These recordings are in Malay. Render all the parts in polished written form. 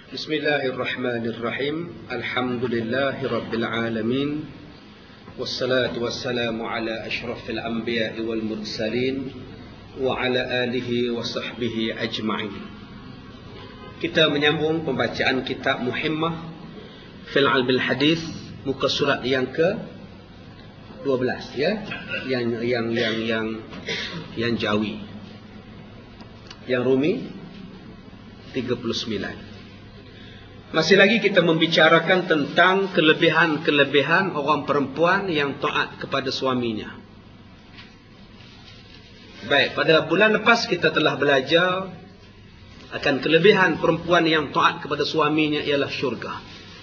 Bismillahirrahmanirrahim. Alhamdulillahirabbil alamin. Wassalatu wassalamu ala asyrafil anbiya'i wal mursalin wa ala alihi wa sahbihi ajma'in. Kita menyambung pembacaan kitab Muhimmah fil Ilmil Hadis, muka surat yang ke-12 ya. Yang Jawi. Yang Rumi 39. Masih lagi kita membicarakan tentang kelebihan-kelebihan orang perempuan yang taat kepada suaminya. Baik, pada bulan lepas kita telah belajar akan kelebihan perempuan yang taat kepada suaminya ialah syurga.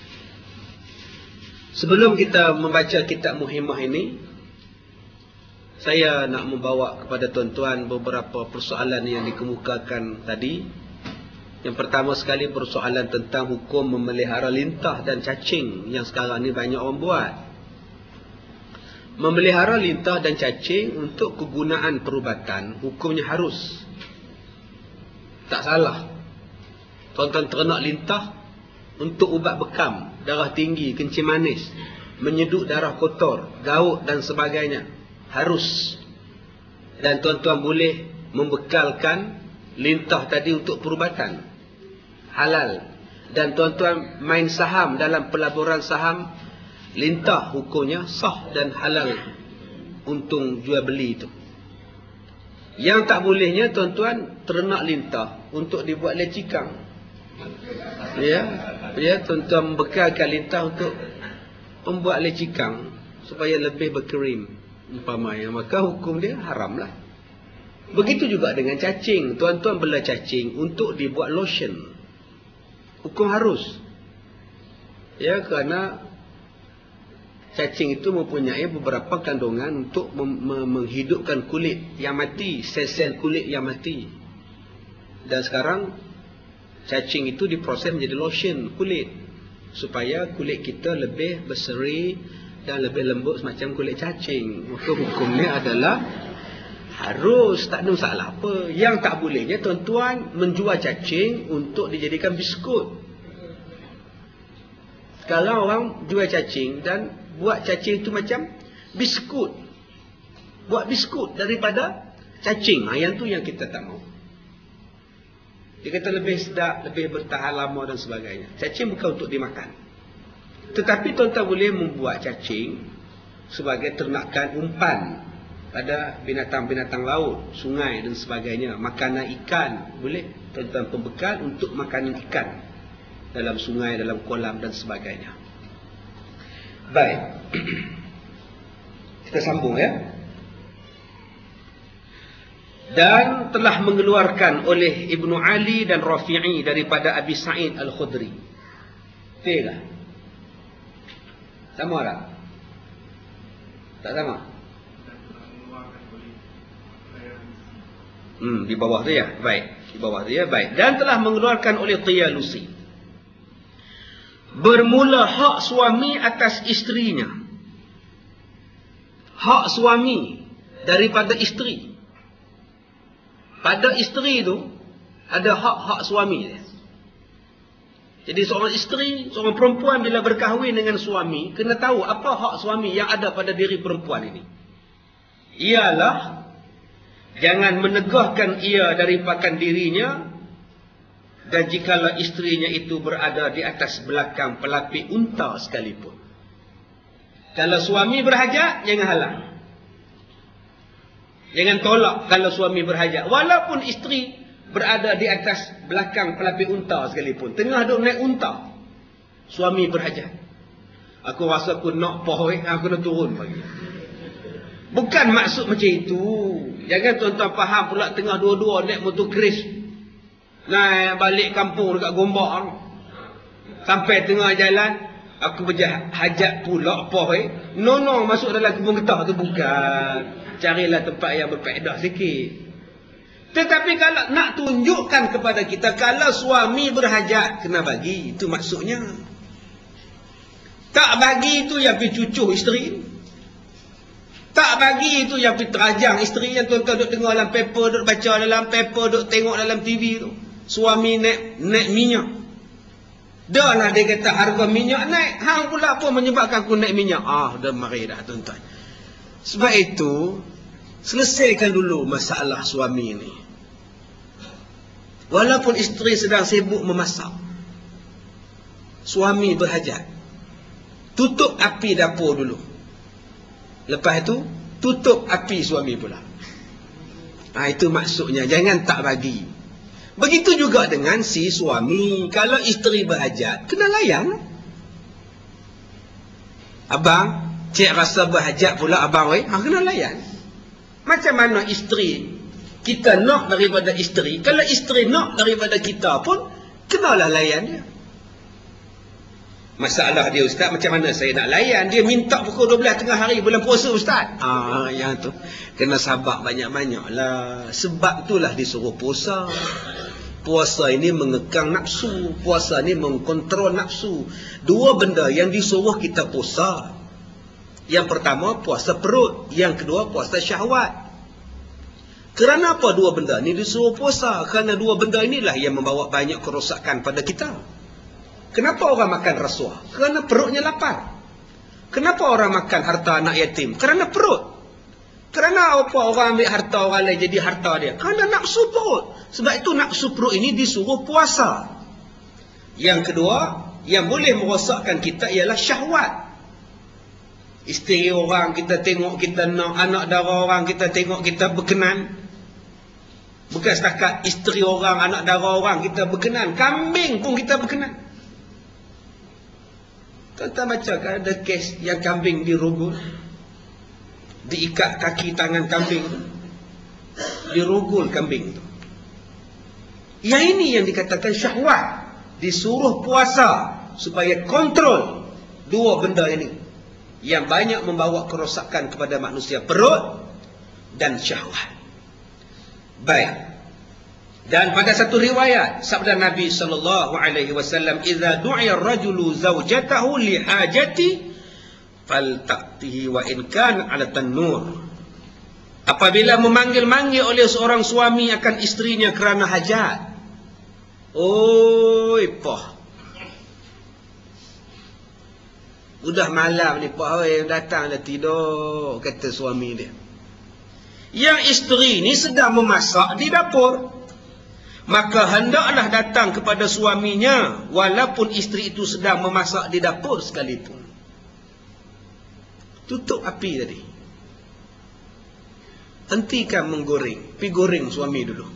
Sebelum kita membaca kitab Muhimmah ini, saya nak membawa kepada tuan-tuan beberapa persoalan yang dikemukakan tadi. Yang pertama sekali persoalan tentang hukum memelihara lintah dan cacing yang sekarang ni banyak orang buat. Memelihara lintah dan cacing untuk kegunaan perubatan, hukumnya harus. Tak salah. Tuan-tuan ternak lintah untuk ubat bekam, darah tinggi, kencing manis, menyeduk darah kotor, gaut dan sebagainya. Harus. Dan tuan-tuan boleh membekalkan lintah tadi untuk perubatan. Halal. Dan tuan-tuan main saham dalam pelaburan saham, lintah hukumnya sah dan halal untung jual beli itu. Yang tak bolehnya tuan-tuan ternak lintah untuk dibuat lecikang. Ya, tuan-tuan membekalkan lintah untuk membuat lecikang supaya lebih berkerim umpamanya, maka hukum dia haramlah. Begitu juga dengan cacing. Tuan-tuan bela cacing untuk dibuat lotion. Hukum harus. Ya, kerana cacing itu mempunyai beberapa kandungan untuk menghidupkan kulit yang mati, sel-sel kulit yang mati. Dan sekarang cacing itu diproses menjadi lotion kulit supaya kulit kita lebih berseri dan lebih lembut semacam kulit cacing. Maka hukumnya adalah harus, tak ada masalah apa. Yang tak bolehnya tuan-tuan menjual cacing untuk dijadikan biskut. Kalau orang jual cacing dan buat cacing itu macam biskut, buat biskut daripada cacing, yang tu yang kita tak mau. Dia kata lebih sedap, lebih bertahan lama dan sebagainya. Cacing bukan untuk dimakan. Tetapi tuan-tuan boleh membuat cacing sebagai ternakan umpan pada binatang-binatang laut, sungai dan sebagainya. Makanan ikan boleh tuan-tuan pembekal untuk makanan ikan dalam sungai, dalam kolam dan sebagainya. Baik. Kita sambung ya. Dan telah mengeluarkan oleh Ibnu Ali dan Rafi'i daripada Abi Sa'id Al-Khudri. Betul tak? Sama tak? Tak sama? Di bawah tu ya. Baik. Di bawah tu ya. Baik. Dan telah mengeluarkan oleh Tiyalusi. Bermula hak suami atas isterinya. Hak suami daripada isteri. Pada isteri itu ada hak-hak suami dia. Jadi seorang isteri, seorang perempuan bila berkahwin dengan suami, kena tahu apa hak suami yang ada pada diri perempuan ini. Ialah jangan menegahkan ia daripada dirinya, dan jikalau isterinya itu berada di atas belakang pelapik unta sekalipun. Kalau suami berhajat, jangan halang. Jangan tolak kalau suami berhajat. Walaupun isteri berada di atas belakang pelapik unta sekalipun. Tengah duduk naik unta, suami berhajat. Aku rasa aku nak pohon, aku nak turun pagi. Bukan maksud macam itu. Jangan tuan-tuan faham pula tengah dua-dua naik motor kris, naik balik kampung dekat Gombak, sampai tengah jalan aku berhajat pula pohon. No, masuk dalam kebun getah tu bukan. Carilah tempat yang berfaedah sikit. Tetapi kalau nak tunjukkan kepada kita, kalau suami berhajat kena bagi, itu maksudnya. Tak bagi itu yang pergi cucuh isteri. Tak bagi itu yang pergi terajang isteri, yang tuan-tuan duduk tengok dalam paper, duduk baca dalam paper, duduk tengok dalam TV tu. Suami naik minyak. Dah lah dia kata harga minyak naik. Hang pula apa menyebabkan aku naik minyak? Dah mari dah tuan-tuan. Sebab itu, selesaikan dulu masalah suami ni. Walaupun isteri sedang sibuk memasak, suami berhajat, tutup api dapur dulu. Lepas itu, tutup api suami pula. Itu maksudnya, jangan tak bagi. Begitu juga dengan si suami. Kalau isteri berhajat, kena layan. Abang, cik rasa berhajat pula abang, kena layan. Macam mana isteri, kita nak daripada isteri. Kalau isteri nak daripada kita pun, kenalah layan dia. Masalah dia, Ustaz, macam mana saya nak layan? Dia minta pukul 12 tengah hari bulan puasa, Ustaz. Yang tu kena sabar banyak-banyak lah. Sebab itulah disuruh puasa. Puasa ini mengekang nafsu. Puasa ini mengkontrol nafsu. Dua benda yang disuruh kita puasa. Yang pertama, puasa perut. Yang kedua, puasa syahwat. Kerana apa dua benda ini disuruh puasa? Kerana dua benda inilah yang membawa banyak kerosakan pada kita. Kenapa orang makan rasuah? Kerana perutnya lapar. Kenapa orang makan harta anak yatim? Kerana perut. Kerana apa orang ambil harta orang lain jadi harta dia? Kerana nafsu perut. Sebab itu nafsu perut ini disuruh puasa. Yang kedua, yang boleh merosakkan kita ialah syahwat. Isteri orang kita tengok kita nak, anak dara orang kita tengok kita berkenan. Bukan setakat isteri orang, anak dara orang kita berkenan. Kambing pun kita berkenan. Tuan-tuan baca kan ada kes yang kambing dirogol. Diikat kaki tangan kambing tu. Dirogol kambing tu. Yang ini yang dikatakan syahwat. Disuruh puasa supaya kontrol dua benda ini. Yang banyak membawa kerosakan kepada manusia. Perut dan syahwat. Baik. Dan pada satu riwayat sabda Nabi sallallahu alaihi wasallam, "Idza du'iya ar-rajulu zawjatahu li hajati falta'tihi wa in kana 'ala tan-nur." Apabila memanggil-manggil oleh seorang suami akan istrinya kerana hajat. Udah malam ni Pak datang dah tidur, kata suami dia. Yang isteri ni sedang memasak di dapur. Maka hendaklah datang kepada suaminya walaupun isteri itu sedang memasak di dapur sekalipun. Tutup api tadi. Hentikan menggoreng. Pergi goreng suami dulu.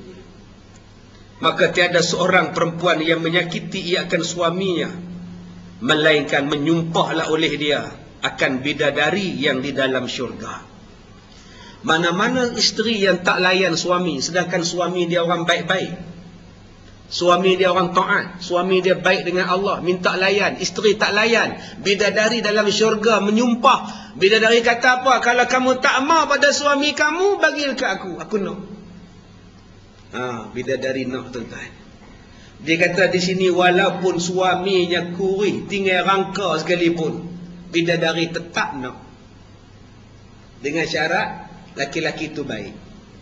Maka tiada seorang perempuan yang menyakiti ia akan suaminya, melainkan menyumpahlah oleh dia akan bidadari yang di dalam syurga. Mana-mana isteri yang tak layan suami, sedangkan suami dia orang baik-baik, suami dia orang taat, suami dia baik dengan Allah, minta layan, isteri tak layan, bidadari dalam syurga menyumpah. Bidadari kata apa? Kalau kamu tak mau pada suami kamu, bagi ke aku nak. Bidadari nak, tuan-tuan. Dia kata di sini walaupun suaminya kurih, tinggal rangka sekalipun, bidadari tetap nak. Dengan syarat laki-laki itu baik.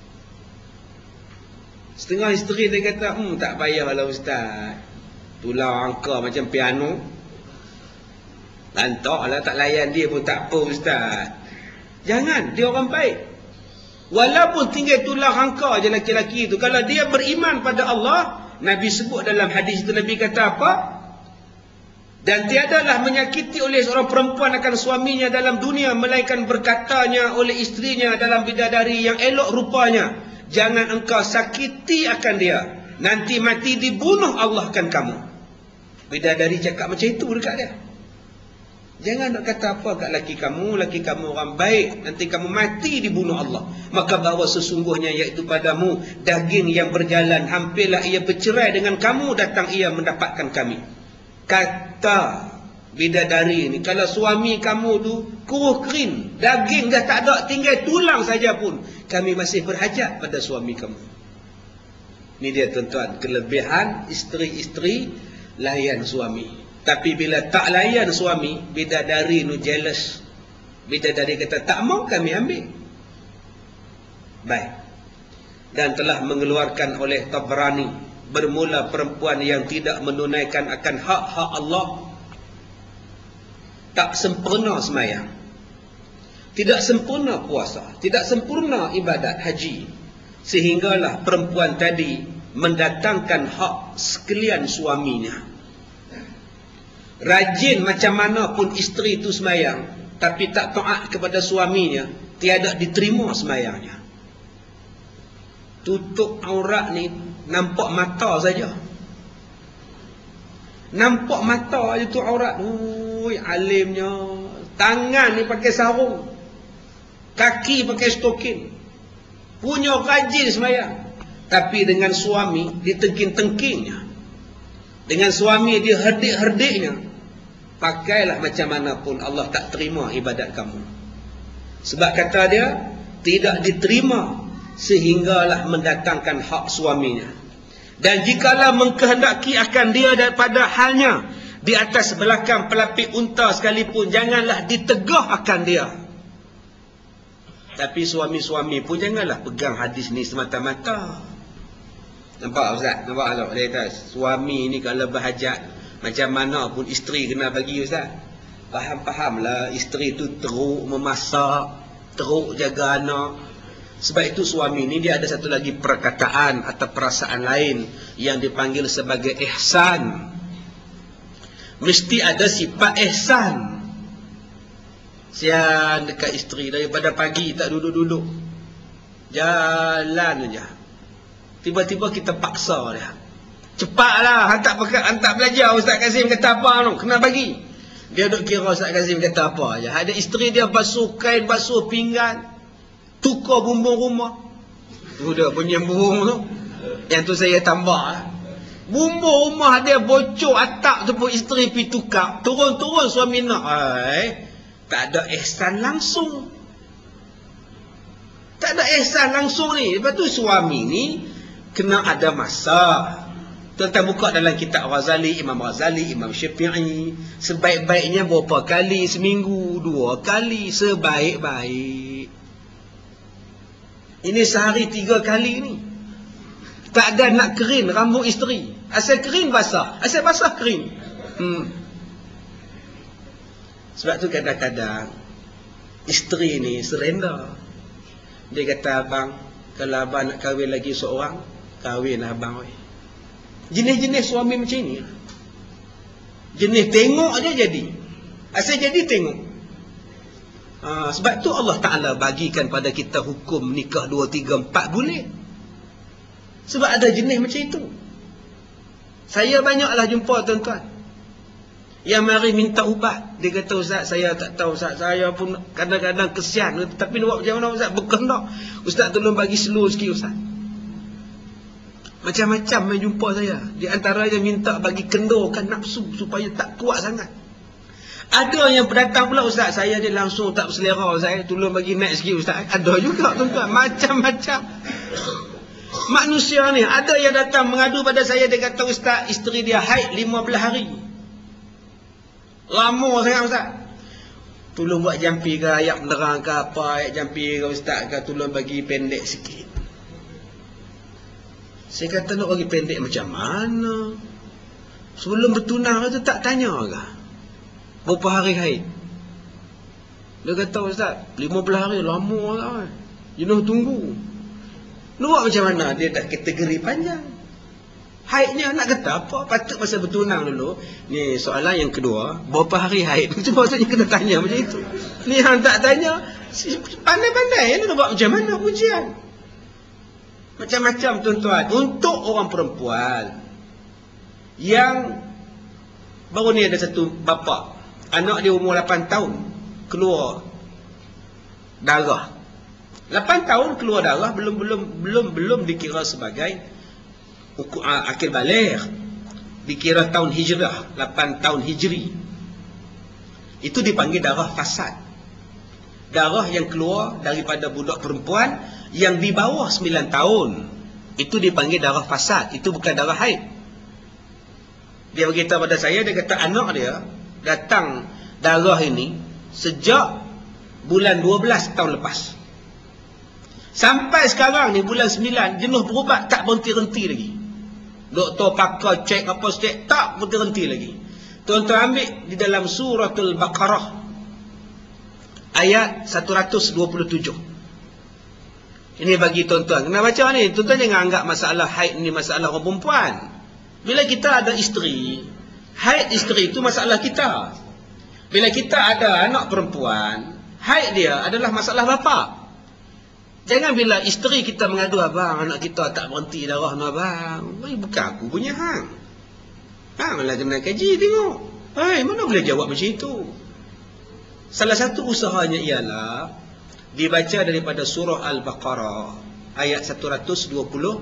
Setengah isteri dia kata, tak payahlah Ustaz. Tulang angka macam piano. Lantaklah tak layan dia pun tak apa Ustaz. Jangan, dia orang baik. Walaupun tinggal tulang angka je laki-laki itu, kalau dia beriman pada Allah, Nabi sebut dalam hadis itu, Nabi kata apa? Dan tiadalah menyakiti oleh seorang perempuan akan suaminya dalam dunia, melainkan berkatanya oleh istrinya dalam bidadari yang elok rupanya, jangan engkau sakiti akan dia, nanti mati dibunuh Allah akan kamu. Bidadari cakap macam itu dekat dia. Jangan nak kata apa kat laki kamu orang baik, nanti kamu mati dibunuh Allah. Maka bahawa sesungguhnya iaitu padamu daging yang berjalan, hampirlah ia bercerai dengan kamu, datang ia mendapatkan kami. Kata bidadari ni, kalau suami kamu tu kuruh kering, daging dah tak ada, tinggal tulang saja pun, kami masih berhajat pada suami kamu. Ni dia tuan-tuan, kelebihan isteri-isteri layan suami. Tapi bila tak layan suami, bidadari nu jealous. Bidadari kata tak mau kami ambil. Baik. Dan telah mengeluarkan oleh Tabrani bermula perempuan yang tidak menunaikan akan hak-hak Allah, tak sempurna sembahyang, tidak sempurna puasa, tidak sempurna ibadat haji, sehinggalah perempuan tadi mendatangkan hak sekalian suaminya. Rajin macam mana pun isteri itu sembahyang, tapi tak taat kepada suaminya, tiada diterima sembahyangnya. Tutup aurat ni nampak mata saja. Nampak mata je tu aurat. Ui, alimnya. Tangan ni pakai sarung, kaki pakai stokin, punya rajin sembahyang, tapi dengan suami dia tengking-tengkingnya, dengan suami dia herdik-herdiknya. Pakailah macam mana pun, Allah tak terima ibadat kamu. Sebab kata dia tidak diterima sehinggalah mendatangkan hak suaminya. Dan jikalau mengkehendaki akan dia daripada halnya di atas belakang pelapik unta sekalipun, janganlah ditegah akan dia. Tapi suami-suami pun janganlah pegang hadis ni semata-mata. Nampak Ustaz? Nampak tak? Dia kata suami ni kalau berhajat macam mana pun isteri kena bagi Ustaz. Faham-fahamlah, isteri tu teruk memasak, teruk jaga anak. Sebab itu suami ni dia ada satu lagi perkataan atau perasaan lain yang dipanggil sebagai ihsan. Mesti ada sifat ihsan. Sian dekat isteri daripada pagi tak duduk-duduk, jalan aja. Tiba-tiba kita paksa dia. Cepatlah hantar belajar, Ustaz Kazim kata apa tu, kena bagi. Dia duk kira Ustaz Kazim kata apa aja. Ada isteri dia basuh kain, basuh pinggan, tukar bumbung rumah. Udah bunyi burung tu. Yang tu saya tambah lah. Bumbung rumah dia bocor, atap tu pun isteri pergi tukar. Turun-turun suami nak. Tak ada ihsan langsung. Tak ada ihsan langsung ni. Lepas tu suami ni kena ada masa. Tuan-tuan buka dalam kitab Ghazali, Imam Ghazali, Imam Syafi'i. Sebaik-baiknya berapa kali? Seminggu, 2 kali. Sebaik-baik. Ini sehari 3 kali ni. Tak ada nak kering rambut isteri. Asal kering basah, asal basah kering. Sebab tu kadang-kadang isteri ni serenda. Dia kata, abang, kalau abang nak kahwin lagi seorang, kahwinlah abang. Jenis-jenis suami macam ni. Jenis tengok je jadi. Asal jadi tengok. Sebab tu Allah Ta'ala bagikan pada kita hukum nikah 2, 3, 4 boleh. Sebab ada jenis macam itu. Saya banyaklah jumpa tuan-tuan yang mari minta ubat. Dia kata, Ustaz, saya tak tahu Ustaz, saya pun kadang-kadang kesian, tapi nak buat macam mana Ustaz, berkehendak Ustaz tolong bagi slow sikit Ustaz. Macam-macam main jumpa saya. Di antaranya minta bagi kendorkan nafsu supaya tak kuat sangat. Ada yang datang pula, Ustaz, saya ni langsung tak berselera, saya tolong bagi naik sikit Ustaz. Ada juga tuan-tuan, macam-macam manusia ni. Ada yang datang mengadu pada saya, dia kata, Ustaz, isteri dia haid 15 hari. Lama sangat Ustaz. Tolong buat jampi ke, ayat menerang ke apa, ayat jampi ke Ustaz ke, tolong bagi pendek sikit. Saya kata, nak bagi pendek macam mana? Sebelum bertunang tu tak tanya ke berapa hari haid? Dia kata, Ustaz, 15 hari lama lah, jenuh tunggu. Nak buat macam mana? Dia dah kategori panjang. Haidnya nak kata apa? Patut masa bertunang dulu. Ni soalan yang kedua, berapa hari haid? Itu maksudnya kena tanya macam itu. Ni yang tak tanya, pandai-pandai nak buat macam mana ujian. Macam-macam tuan-tuan. Untuk orang perempuan yang baru ni ada satu bapa, anak dia umur 8 tahun keluar darah. 8 tahun keluar darah belum dikira sebagai akil baligh. Dikira tahun hijrah, 8 tahun hijri. Itu dipanggil darah fasad. Darah yang keluar daripada budak perempuan yang di bawah 9 tahun. Itu dipanggil darah fasad. Itu bukan darah haid. Dia beritahu pada saya, dia kata anak dia datang darah ini sejak bulan 12 tahun lepas. Sampai sekarang ni bulan 9, jenuh berubat tak berhenti-henti lagi. Doktor pakar cek apa cek, tak berhenti lagi. Tuan-tuan ambil di dalam suratul Baqarah ayat 127. Ini bagi tuan-tuan. Kena baca ni. Tuan-tuan jangan anggap masalah haid ni masalah orang perempuan. Bila kita ada isteri, haid isteri itu masalah kita. Bila kita ada anak perempuan, haid dia adalah masalah bapa. Jangan bila isteri kita mengadu, abang, anak kita tak berhenti darah no abang. Bukan aku punya hang. Hang lah kena kaji tengok. Mana boleh jawab macam itu? Salah satu usahanya ialah dibaca daripada surah Al-Baqarah ayat 127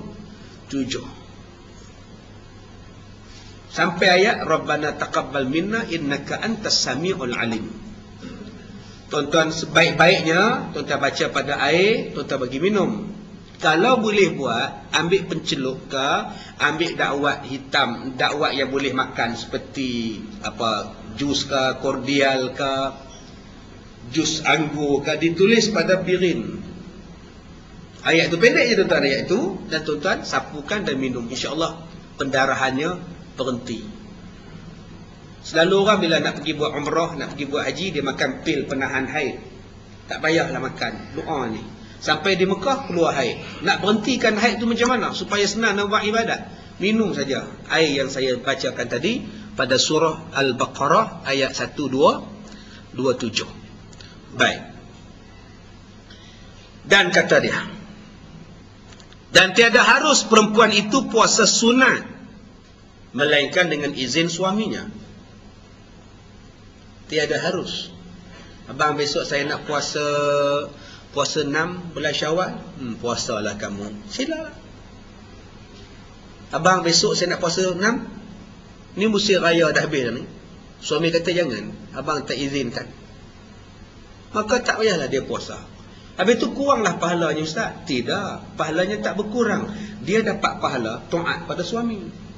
sampai ayat Rabbana taqabbal minna innaka antas samiul alim. Tuan-tuan sebaik-baiknya tuan-tuan baca pada air, tuan-tuan bagi minum. Kalau boleh buat, ambil pencelup ke, ambil dakwat hitam, dakwat yang boleh makan seperti apa, jus ke, kordial ke, jus anggur ke, ditulis pada piring. Ayat itu pendek je tuan-tuan, ayat itu, dan tuan-tuan sapukan dan minum. InsyaAllah pendarahannya berhenti. Selalu orang bila nak pergi buat umrah, nak pergi buat haji, dia makan pil penahan haid. Tak payahlah makan doa ni. Sampai di Mekah keluar haid. Nak berhentikan haid tu macam mana supaya senang nak buat ibadat? Minum saja air yang saya bacakan tadi pada surah Al-Baqarah ayat 127. Baik. Dan kata dia, dan tiada harus perempuan itu puasa sunat melainkan dengan izin suaminya. Tiada harus. Abang, besok saya nak puasa 6 bulan Syawal. Puasalah kamu. Silalah. Abang, besok saya nak puasa 6. Ni musim raya dah habis dah ni. Suami kata jangan. Abang tak izinkan. Maka tak payahlah dia puasa. Habis tu kuranglah pahalanya, Ustaz. Tidak. Pahalanya tak berkurang. Dia dapat pahala taat pada suami.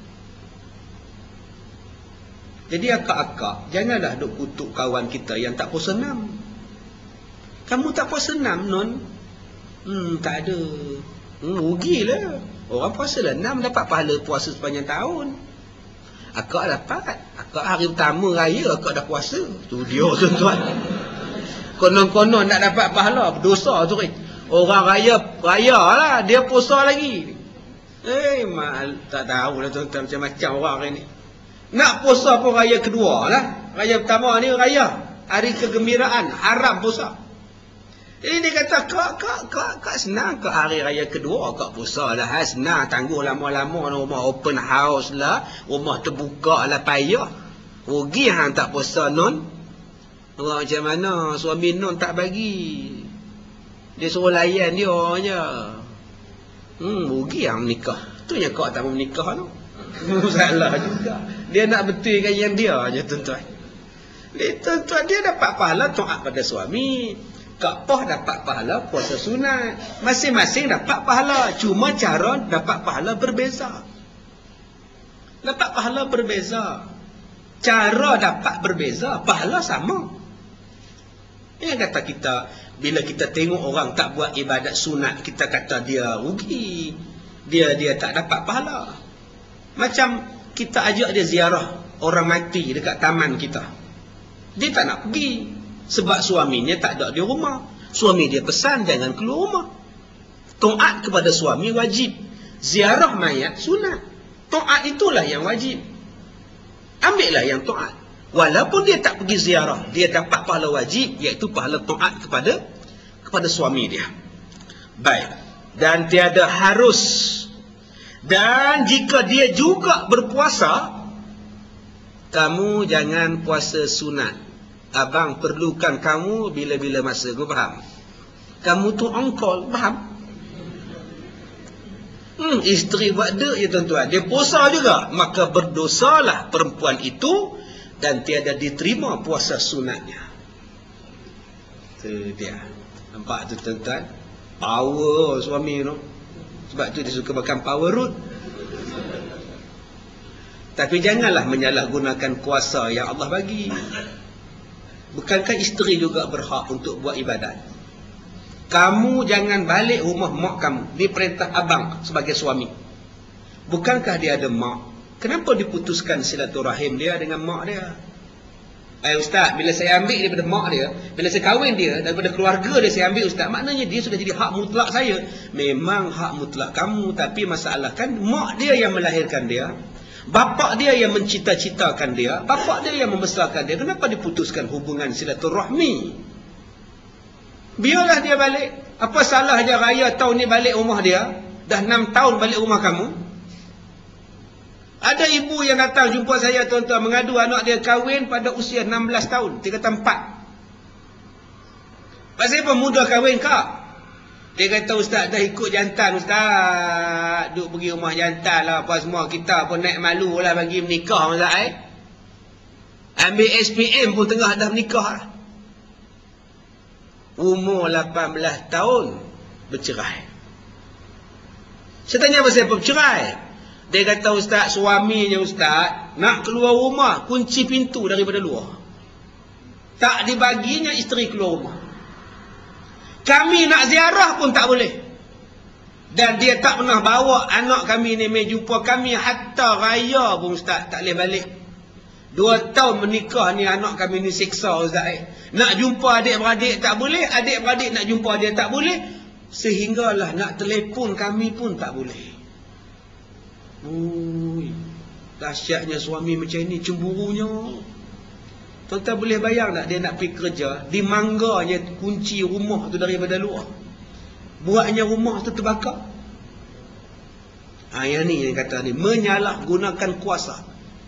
Jadi akak-akak, janganlah duk kutuk kawan kita yang tak puasa 6. Kamu tak puasa 6, Non? Tak ada. Rugilah. Orang puasa lah 6, dapat pahala puasa sepanjang tahun. Akak dapat. Akak hari pertama raya, akak dah puasa. Tu dia, tuan-tuan. Konon-konon nak dapat pahala, berdosa tu. Orang raya lah, dia puasa lagi. Tak tahu lah tuan-tuan, macam-macam orang hari ni. Nak puasa pun raya kedua lah. Raya pertama ni raya, hari kegembiraan, haram puasa. Jadi dia kata, kak senang ke hari raya kedua kak puasa lah. Senang, tangguh lama-lama, rumah open house lah, rumah terbuka lah, payah. Rugi hang tak puasa, Non. Orang macam mana, suami Non tak bagi. Dia suruh layan dia je. Rugi hang menikah. Tu yang kak tak mau menikah tu. Salah juga. Dia nak betulkan yang dia je, tuan-tuan. Tuan-tuan, dia dapat pahala taat pada suami. Kak Poh dapat pahala puasa sunat. Masing-masing dapat pahala. Cuma cara dapat pahala berbeza. Dapat pahala berbeza. Cara dapat berbeza, pahala sama. Yang kata kita, bila kita tengok orang tak buat ibadat sunat, kita kata dia rugi. Dia tak dapat pahala. Macam kita ajak dia ziarah orang mati dekat taman kita. Dia tak nak pergi. Sebab suaminya tak ada di rumah. Suami dia pesan jangan keluar rumah. Taat kepada suami wajib. Ziarah mayat sunat. Taat itulah yang wajib. Ambillah yang taat. Walaupun dia tak pergi ziarah, dia dapat pahala wajib, iaitu pahala taat kepada suami dia. Baik. Dan tiada harus. Dan jika dia juga berpuasa, kamu jangan puasa sunat. Abang perlukan kamu bila-bila masa. Kau faham? Kamu tu ongkol, faham? Isteri buat dek je, tuan-tuan. Dia puasa juga. Maka berdosalah perempuan itu dan tiada diterima puasa sunatnya. Itu dia. Nampak tu, tuan-tuan? Power suami tu. Sebab tu dia suka makan power root. Tapi janganlah menyalahgunakan kuasa yang Allah bagi. Bukankah isteri juga berhak untuk buat ibadat? Kamu jangan balik rumah mak kamu. Ini perintah abang sebagai suami. Bukankah dia ada mak? Kenapa diputuskan silaturahim dia dengan mak dia? Ustaz, bila saya ambil daripada mak dia, bila saya kahwin dia, daripada keluarga dia saya ambil Ustaz, maknanya dia sudah jadi hak mutlak saya. Memang hak mutlak kamu, tapi masalah kan mak dia yang melahirkan dia, bapak dia yang mencita-citakan dia, bapak dia yang membesarkan dia. Kenapa diputuskan hubungan silaturahmi? Biarlah dia balik. Apa salahnya raya tahun ni balik rumah dia? Dah 6 tahun balik rumah kamu. Ada ibu yang datang jumpa saya, tuan-tuan, mengadu anak dia kahwin pada usia 16 tahun. Dia kata 4. Pasal apa muda kahwin kak? Dia kata, Ustaz dah ikut jantan Ustaz. Duk pergi rumah jantan lah apa semua. Kita pun naik malu lah bagi menikah Ustaz. Ambil SPM pun tengah dah menikah lah. Umur 18 tahun bercerai. Saya tanya pasal apa bercerai? Dia kata, Ustaz, suaminya Ustaz nak keluar rumah, kunci pintu daripada luar. Tak dibaginya isteri keluar rumah. Kami nak ziarah pun tak boleh. Dan dia tak pernah bawa anak kami ni mai jumpa kami. Hatta raya pun Ustaz tak boleh balik. 2 tahun menikah ni anak kami ni siksa Ustaz. Nak jumpa adik-beradik tak boleh. Adik-beradik nak jumpa dia tak boleh. Sehinggalah nak telefon kami pun tak boleh. Dahsyatnya suami macam ni, cemburunya. Tuan-tuan boleh bayang tak dia nak pergi kerja, dimangganya kunci rumah tu daripada luar, buatnya rumah tu terbakar. Yang ni yang kata ni menyalahgunakan kuasa,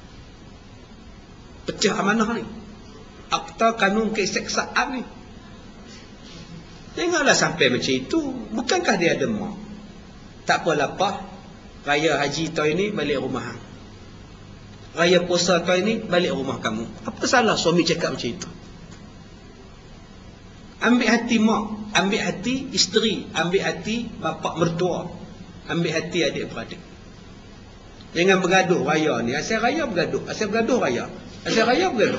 pecah amanah ni, akta kanun keseksaan ni. Janganlah sampai macam itu. Bukankah dia ada mak? Tak apalah pak, raya haji tahun ini balik rumah hang. Raya puasa tahun ini balik rumah kamu. Apa salah suami cakap macam itu? Ambil hati mak, ambil hati isteri, ambil hati bapa mertua, ambil hati adik-beradik. Jangan bergaduh raya ni. Asal raya bergaduh, asal bergaduh raya, asal raya bergaduh.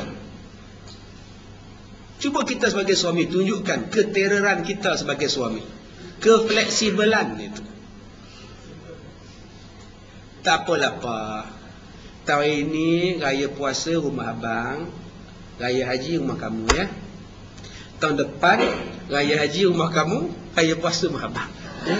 Cuba kita sebagai suami tunjukkan ketereran kita sebagai suami, kefleksibelan itu. Tak apalah pak, tahun ini raya puasa rumah abang, raya haji rumah kamu ya. Tahun depan raya haji rumah kamu, raya puasa rumah abang ya?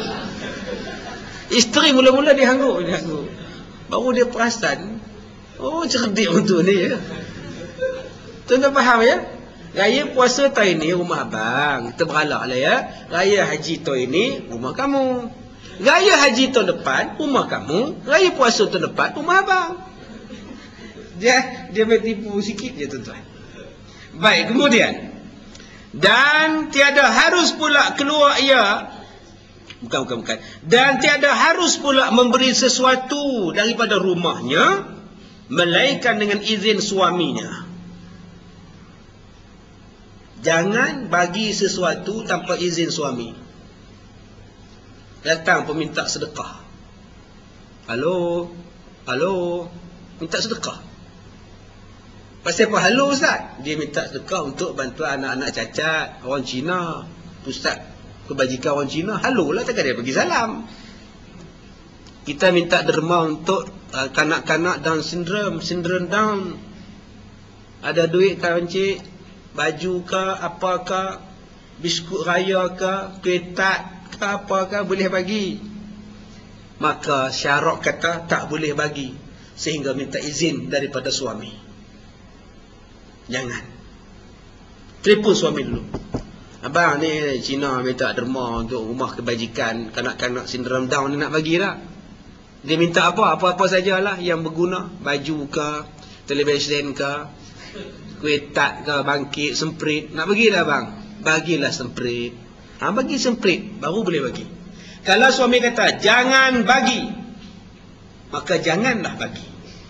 Isteri mula-mula dia hangguk. Baru dia perasan, oh cerdik untuk ni ya. Tuan-tuan faham ya? Raya puasa tahun ini rumah abang, kita beralak lah ya. Raya haji tahun ini rumah kamu. Raya haji tahun depan rumah kamu, raya puasa tahun depan rumah abang. Dia bertipu sikit je tuan-tuan. Baik, kemudian, dan tiada harus pula keluar ia, bukan. Dan tiada harus pula memberi sesuatu daripada rumahnya melainkan dengan izin suaminya. Jangan bagi sesuatu tanpa izin suami. Datang peminta sedekah. Halo, minta sedekah. Pasal apa halo Ustaz? Dia minta sedekah untuk bantuan anak-anak cacat, orang Cina, pusat kebajikan orang Cina. Halo lah, takkan dia pergi salam. Kita minta derma untuk kanak-kanak Down syndrome Down. Ada duit kan encik? Baju ke, apakah, biskut raya ke, kuih tart ke, apakah boleh bagi. Maka syarak kata tak boleh bagi sehingga minta izin daripada suami. Jangan. Telefon suami dulu. Abang ni Cina minta derma untuk rumah kebajikan kanak-kanak sindrom Down ni, nak bagi tak? Dia minta apa-apa sajalah yang berguna, baju ke, televisyen ke, kuih tart ke, bangkit, semprit. Nak bagi dah bang? Bagilah semprit. Bagi semprit baru boleh bagi. Kalau suami kata jangan bagi, maka janganlah bagi.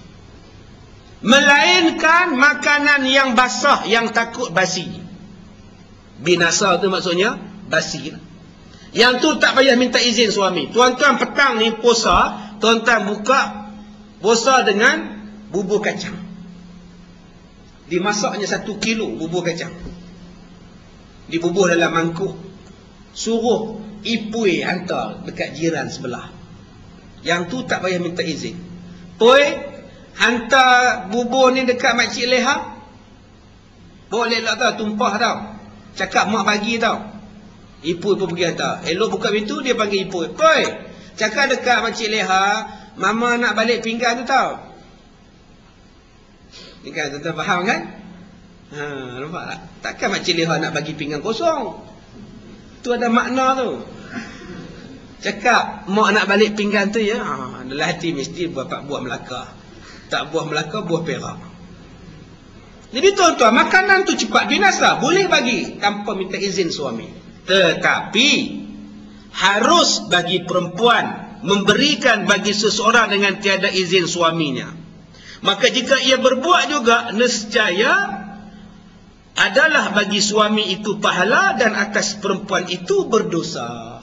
Melainkan makanan yang basah, yang takut basi. Binasa tu maksudnya basi. Yang tu tak payah minta izin suami. Tuan-tuan petang ni puasa, tuan-tuan buka puasa dengan bubur kacang. Dimasaknya 1 kilo bubur kacang, dibubur dalam mangkuk. Suruh ipui hantar dekat jiran sebelah. Yang tu tak payah minta izin. Poi, hantar bubur ni dekat Makcik Leha. Boleh lah tau, tumpah tau. Cakap mak bagi tau. Ipui pun pergi hantar. Elok buka pintu, dia panggil Ipui. Poi, cakap dekat Makcik Leha, Mama nak balik pinggan tu tau. Ni kan tuan-tuan faham kan? Nampak tak? Takkan Makcik Leha nak bagi pinggan kosong. Tu ada makna tu. Cakap mak nak balik pinggan tu ya, dalam hati mesti bapak buah Melaka. Tak buah Melaka, buah Perak. Jadi tuan-tuan, makanan tu cepat binasa, boleh bagi tanpa minta izin suami. Tetapi harus bagi perempuan memberikan bagi seseorang dengan tiada izin suaminya. Maka jika ia berbuat juga, nescaya adalah bagi suami itu pahala dan atas perempuan itu berdosa.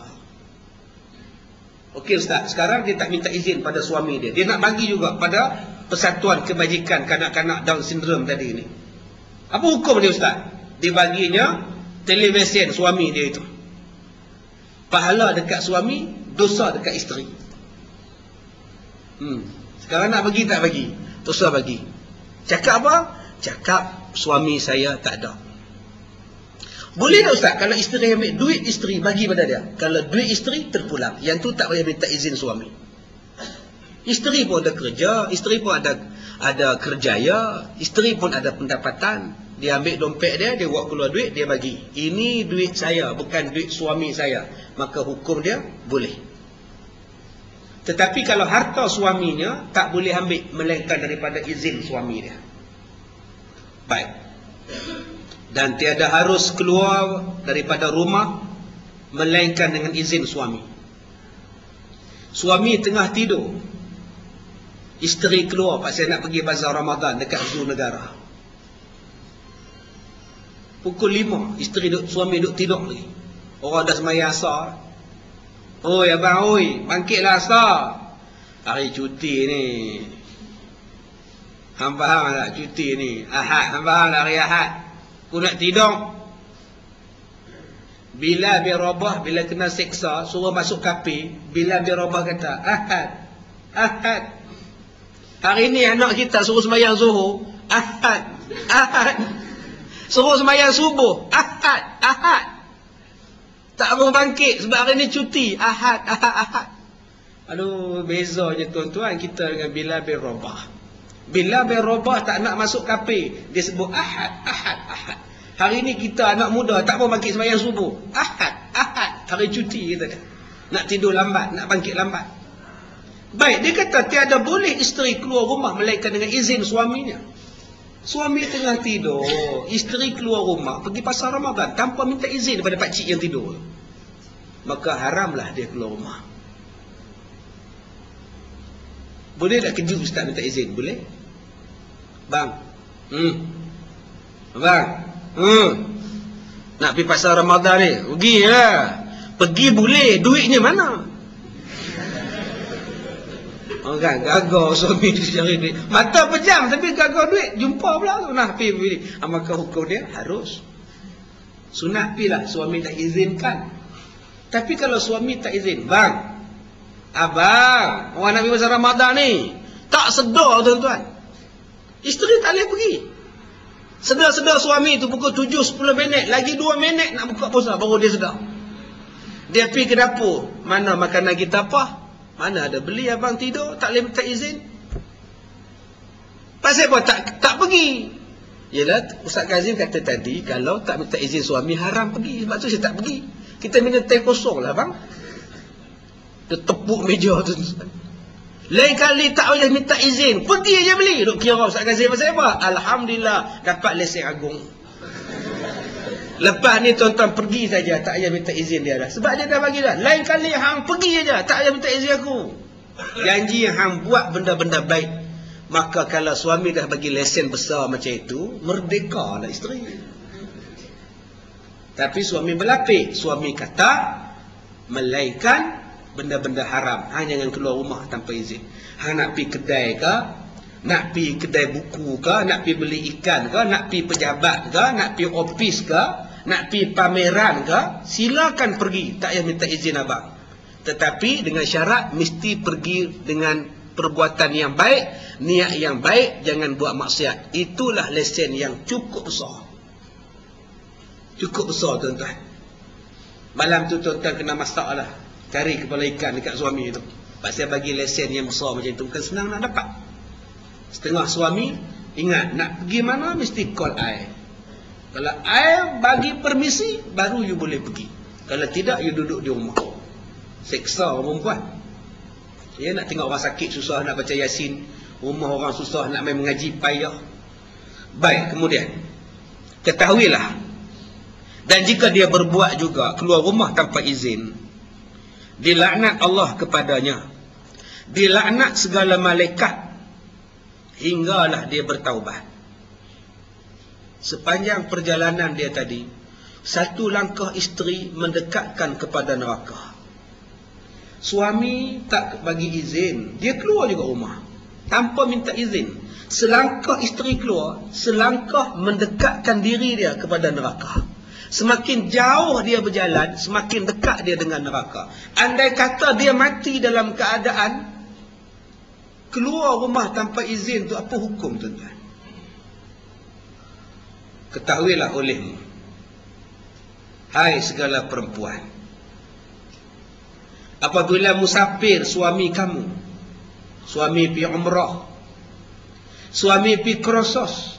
Okey Ustaz, sekarang dia tak minta izin pada suami dia. Dia nak bagi juga pada Persatuan Kebajikan Kanak-kanak Down Syndrome tadi ni. Apa hukum dia Ustaz? Dia baginya televisen suami dia itu. Pahala dekat suami, dosa dekat isteri. Sekarang nak bagi tak bagi? Dosa bagi. Cakap apa? Cakap suami saya tak ada. Boleh tak Ustaz kalau isteri ambil duit isteri bagi pada dia? Kalau duit isteri terpulang, yang tu tak payah minta izin suami. Isteri pun ada kerja, isteri pun ada kerjaya, isteri pun ada pendapatan. Dia ambil dompet dia, dia buat keluar duit, dia bagi. Ini duit saya, bukan duit suami saya. Maka hukum dia boleh. Tetapi kalau harta suaminya tak boleh ambil melainkan daripada izin suami dia. Baik. Dan tiada harus keluar daripada rumah melainkan dengan izin suami. Suami tengah tidur, isteri keluar pasal nak pergi bazar Ramadan dekat Zoo Negara. Pukul 5 suami duduk tidur lagi. Orang dah sembahyang asar. Oi abang oi, bangkitlah asar. Hari cuti ni. Hang faham tak cuti ni? Ahad, hang faham tak hari Ahad? Aku nak tidur. Bilal bin Rabah bila kena seksa, suruh masuk kapi. Bilal bin Rabah kata, Ahad, Ahad. Hari ni anak kita suruh sembahyang Zuhur, Ahad, Ahad. Suruh sembahyang subuh, Ahad, Ahad. Tak mau bangkit sebab hari ni cuti, Ahad, Ahad, Ahad. Aduh, bezanya tuan-tuan kita dengan Bilal bin Rabah. Bilal bin Rabah tak nak masuk kapi, dia sebut Ahad, Ahad, Ahad. Hari ni kita anak muda tak mau bangkit sembahyang subuh, Ahad, Ahad. Hari cuti kita nak tidur lambat, nak bangkit lambat. Baik, dia kata tiada boleh isteri keluar rumah melainkan dengan izin suaminya. Suami tengah tidur, isteri keluar rumah pergi pasar Ramadan tanpa minta izin daripada pakcik yang tidur. Maka haramlah dia keluar rumah. Boleh tak kejut Ustaz minta izin? Boleh? Bang. Bang. Nak pergi pasar Ramadan ni, pergi lah. Pergi boleh, duitnya mana? Oh kan, gagal suami cari duit. Mata pejam tapi gagal duit, jumpa pula tu. Nah, pergi. Maka hukum dia harus. Sunat pilah suami tak izinkan. Tapi kalau suami tak izin, bang, abang, orang nak pergi pasar Ramadan ni, tak sedar tuan-tuan. Isteri tak boleh pergi. Sedar-sedar suami tu pukul 7-10 minit, lagi 2 minit nak buka puasa, baru dia sedar. Dia pergi ke dapur, mana makanan kita apa? Mana ada beli abang tidur, tak boleh minta izin. Pasal apa tak pergi? Yalah, Ustaz Kazim kata tadi, kalau tak minta izin suami haram pergi. Sebab tu saya tak pergi. Kita minum teh kosong lah bang. Dia tepuk meja tu. Lain kali tak boleh minta izin, pergi je beli. Duk kira Ustaz Kazim pasal apa? Alhamdulillah dapat lesen agung. Lepas ni tuan-tuan pergi saja, tak payah minta izin dia dah. Sebab dia dah bagi dah. Lain kali hang pergi saja, tak payah minta izin aku. Janji hang buat benda-benda baik. Maka kalau suami dah bagi lesen besar macam itu, merdeka lah isteri. Tapi suami berlapik. Suami kata, melainkan benda-benda haram. Hang jangan keluar rumah tanpa izin. Hang nak pergi kedai ke? Nak pergi kedai buku ke? Nak pergi beli ikan ke? Nak pergi pejabat ke? Nak pergi ofis ke? Nak pergi pameran ke? Silakan pergi. Tak payah minta izin abang. Tetapi dengan syarat mesti pergi dengan perbuatan yang baik, niat yang baik, jangan buat maksiat. Itulah lesen yang cukup besar. Cukup besar tuan-tuan. Malam tu tuan-tuan kena masak lah. Cari kepala ikan dekat suami tu. Pasal bagi lesen yang besar macam tu, bukan senang nak dapat. Setengah suami, ingat, nak pergi mana mesti call I. Kalau I bagi permisi, baru you boleh pergi. Kalau tidak, you duduk di rumah. Seksa orang perempuan. Saya nak tengok orang sakit susah nak baca Yasin, rumah orang susah nak main mengaji, payah. Baik, kemudian ketahuilah, dan jika dia berbuat juga keluar rumah tanpa izin, dilaknat Allah kepadanya, dilaknat segala malaikat, hinggalah dia bertaubat. Sepanjang perjalanan dia tadi, satu langkah isteri mendekatkan kepada neraka. Suami tak bagi izin, dia keluar juga rumah tanpa minta izin. Selangkah isteri keluar, selangkah mendekatkan diri dia kepada neraka. Semakin jauh dia berjalan, semakin dekat dia dengan neraka. Andai kata dia mati dalam keadaan keluar rumah tanpa izin, tu apa hukum tuan-tuan? Ketahuilah olehmu, hai segala perempuan, apabila musafir suami kamu, suami pergi umrah, suami pergi kursus,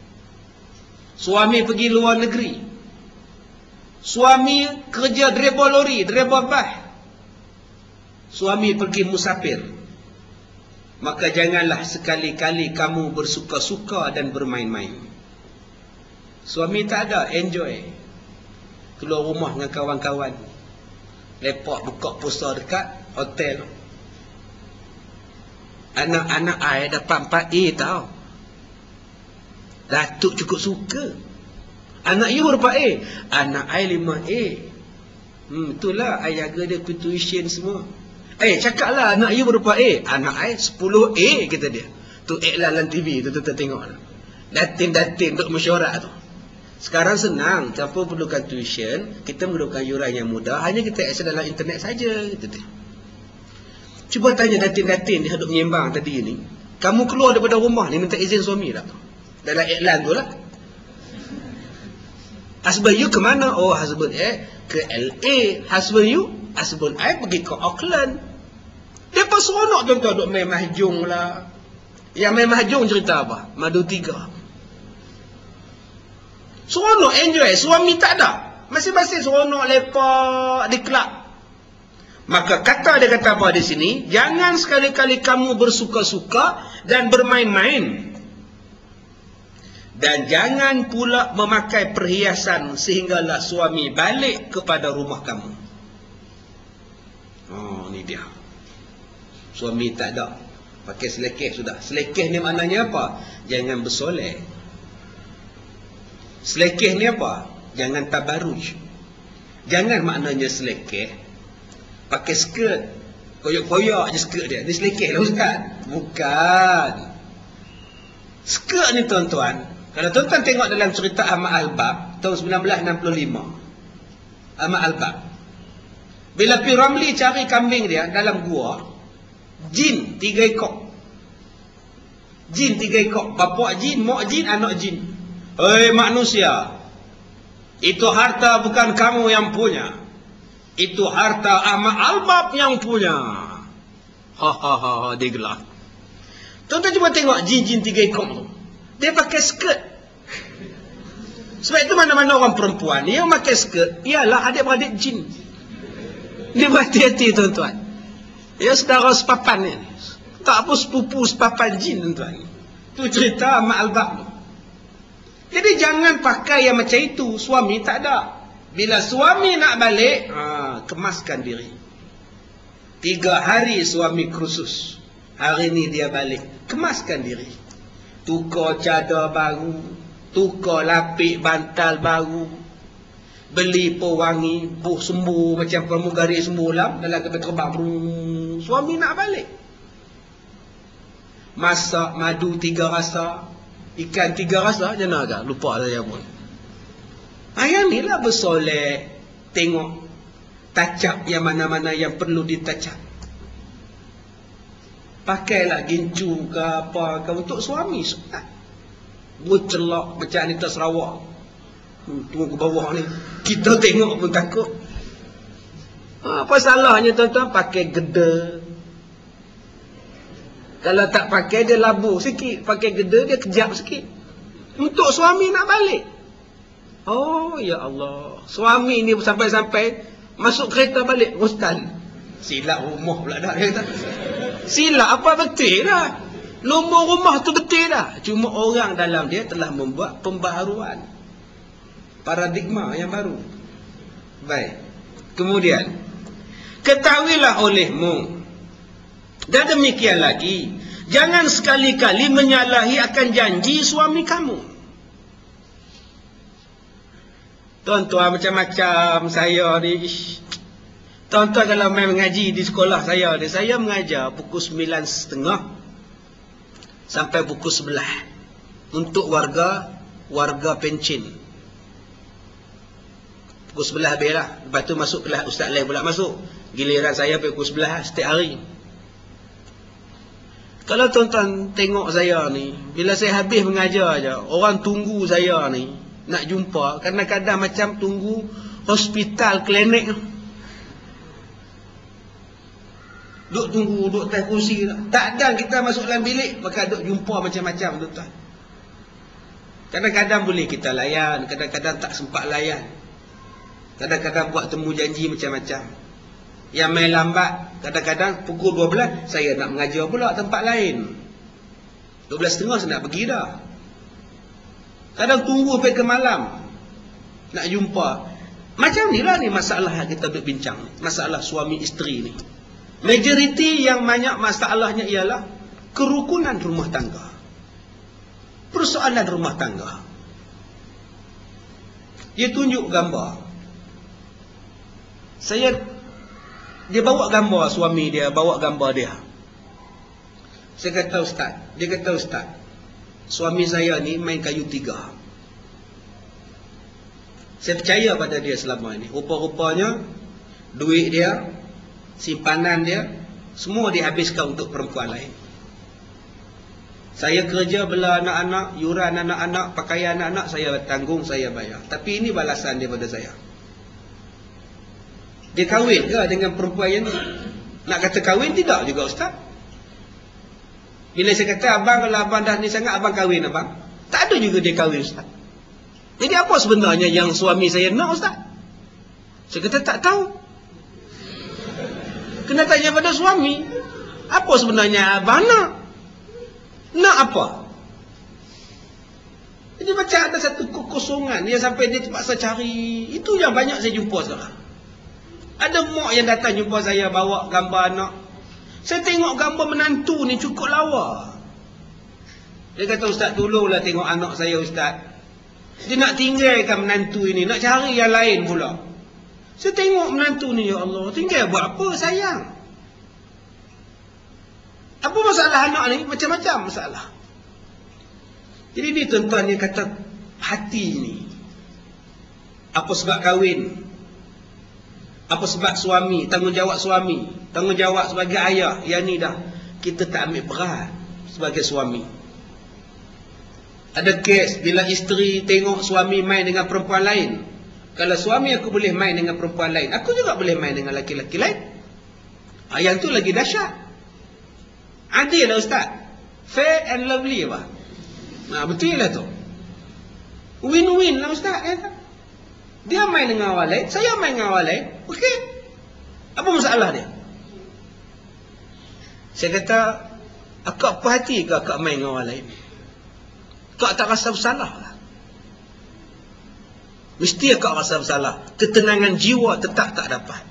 suami pergi luar negeri, suami kerja driver lori, driver bas, suami pergi musafir, maka janganlah sekali-kali kamu bersuka-suka dan bermain-main. Suami tak ada, enjoy, keluar rumah dengan kawan-kawan, lepak buka puasa dekat hotel. Anak-anak I dapat 4A tau. Datuk cukup suka. Anak you berapa A? Anak I 5A. Itulah I jaga dia pergi tuition semua. Cakaplah anak you berapa A? Anak I 10A, kata dia. Tu iklan dalam TV tu tuan tengok. Datin-datin duk mesyuarat tu. Sekarang senang, tanpa perlukan tuition, kita perlukan yuran yang mudah, hanya kita akses dalam internet saja, gitu dia. Cuba tanya datin-datin dia duk menyembang tadi ni, kamu keluar daripada rumah ni minta izin suami tak? Dalam iklan tu lah. Husband you ke mana? Oh, husband ke LA. Husband you? Husband I pergi ke Auckland. Dia pun seronok tuan-tuan duk main mahjong lah. Yang main mahjong cerita apa? Madu 3. Seronok, enjoy. Suami tak ada. Masing-masing seronok lepak di kelab. Maka kata dia kata apa di sini? Jangan sekali-kali kamu bersuka-suka dan bermain-main. Dan jangan pula memakai perhiasan sehinggalah suami balik kepada rumah kamu. Oh, ni dia. Suami tak ada, pakai selekeh sudah. Selekeh ni maknanya apa? Jangan bersolek. Selekeh ni apa? Jangan tabaruj. Jangan maknanya selekeh pakai skirt, koyak-koyak je skirt dia. Ni selekeh lah Ustaz. Bukan. Skirt ni tuan-tuan, kalau tuan-tuan tengok dalam cerita Ahmad Al-Bab tahun 1965, Ahmad Al-Bab, bila Pi Ramli cari kambing dia dalam gua, jin 3 ekor. Jin 3 ekor, bapak jin, mak jin, anak jin. Hei manusia, itu harta bukan kamu yang punya, itu harta Ahmad Al-Bab yang punya. Dia gelak. Tuan-tuan cuba tengok jin-jin 3 ekor tu, dia pakai skirt. Sebab itu mana-mana orang perempuan yang pakai skirt ialah adik-beradik jin. Dia berhati-hati tuan-tuan. Ya, saudara sepapan ni, tak apa sepupu sepapan jin tuan-tuan. Itu cerita Ahmad Al-Bab. Jadi jangan pakai yang macam itu. Suami tak ada. Bila suami nak balik, kemaskan diri. 3 hari suami kursus, hari ni dia balik, kemaskan diri. Tukar cadar baru, tukar lapik bantal baru, beli pewangi, buh sembuh macam pramugari sembuh dalam kapal terbang. Suami nak balik, masak madu 3 rasa, ikan 3 rasa, jangan agak lupa saya pun. Yang ni lah bersolek, tengok tacap yang mana-mana yang perlu ditacap. Pakailah gincu ke apa ke untuk suami sunat. Bercelak macam ni tak Sarawak. Tunggu ke bawah ni. Kita tengok pun takut. Apa salahnya tuan-tuan? Pakai geda. Kalau tak pakai dia labu sikit. Pakai geda dia kejap sikit. Untuk suami nak balik. Oh ya Allah. Suami ni sampai-sampai masuk kereta balik. Ustaz. Silap rumah pula dah. Dia kata. Silap apa betul dah. Nombor rumah tu betul dah. Cuma orang dalam dia telah membuat pembaharuan. Paradigma yang baru. Baik. Kemudian. Ketahuilah olehmu. Dan demikian lagi. Jangan sekali-kali menyalahi akan janji suami kamu. Tuan-tuan macam-macam saya ni. Tuan-tuan kalau main mengaji di sekolah saya ni. Saya mengajar pukul 9.30 sampai pukul 11. Untuk warga pencin. Pukul 11 habis lah. Lepas tu masuk kelas ustaz lain pula masuk. Giliran saya pukul 11 setiap hari. Kalau tuan-tuan tengok saya ni, bila saya habis mengajar je, orang tunggu saya ni nak jumpa, kadang-kadang macam tunggu hospital, klinik. Duk tunggu, duk atas kursi. Tak ada kita masuk dalam bilik, bakal duk jumpa macam-macam tuan-tuan. Kadang-kadang boleh kita layan, kadang-kadang tak sempat layan. Kadang-kadang buat temu janji macam-macam. Yang main lambat, kadang-kadang pukul 12 saya nak mengajar pula tempat lain. 12.30 saya nak pergi dah. Kadang tunggu sampai ke malam nak jumpa. Macam ni lah ni masalah yang kita duk bincang. Masalah suami isteri ni. Majoriti yang banyak masalahnya ialah kerukunan rumah tangga. Persoalan rumah tangga. Dia tunjuk gambar. Dia bawa gambar suami dia, bawa gambar dia. Saya kata ustaz, dia kata ustaz, suami saya ni main kayu 3. Saya percaya pada dia selama ini. Rupa-rupanya duit dia, simpanan dia, semua dihabiskan untuk perempuan lain. Saya kerja bela anak-anak, yuran anak-anak, pakaian anak-anak saya tanggung, saya bayar. Tapi ini balasan daripada saya. Dia kahwin ke dengan perempuan yang ni? Nak kata kahwin tidak juga ustaz. Bila saya kata abang, kalau abang dah ni sangat, abang kahwin abang. Tak ada juga dia kahwin ustaz. Jadi apa sebenarnya yang suami saya nak ustaz? Saya kata tak tahu. Kena tanya pada suami. Apa sebenarnya abang nak? Nak apa? Jadi macam ada satu kekosongan. Dia sampai dia terpaksa cari. Itu yang banyak saya jumpa sekarang. Ada mak yang datang jumpa saya bawa gambar anak. Saya tengok gambar menantu ni cukup lawa. Dia kata ustaz tolonglah tengok anak saya ustaz. Dia nak tinggalkan menantu ini. Nak cari yang lain pula. Saya tengok menantu ni ya Allah. Tinggal buat apa sayang? Apa masalah anak ni? Macam-macam masalah. Jadi ni tuan-tuan dia kata hati ni. Apa sebab kahwin? Apa sebab suami, tanggungjawab suami, tanggungjawab sebagai ayah. Yang ni dah kita tak ambil berat sebagai suami. Ada kes bila isteri tengok suami main dengan perempuan lain. Kalau suami aku boleh main dengan perempuan lain, aku juga boleh main dengan laki-laki lain. Yang tu lagi dahsyat. Adil lah ustaz. Fair and lovely apa? Betul lah tu. Win-win lah ustaz kata. Dia main dengan orang lain, saya main dengan orang lain. Okey. Apa masalah dia? Saya kata, akak apa hati ke akak main dengan orang lain? Akak tak rasa bersalah lah. Mesti akak rasa bersalah. Ketenangan jiwa tetap tak dapat.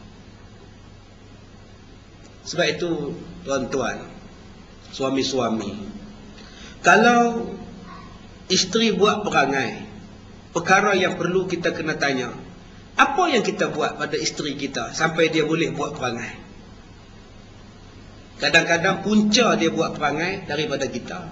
Sebab itu, tuan-tuan, suami-suami, kalau isteri buat perangai, perkara yang perlu kita kena tanya, apa yang kita buat pada isteri kita sampai dia boleh buat perangai? Kadang-kadang punca dia buat perangai daripada kita.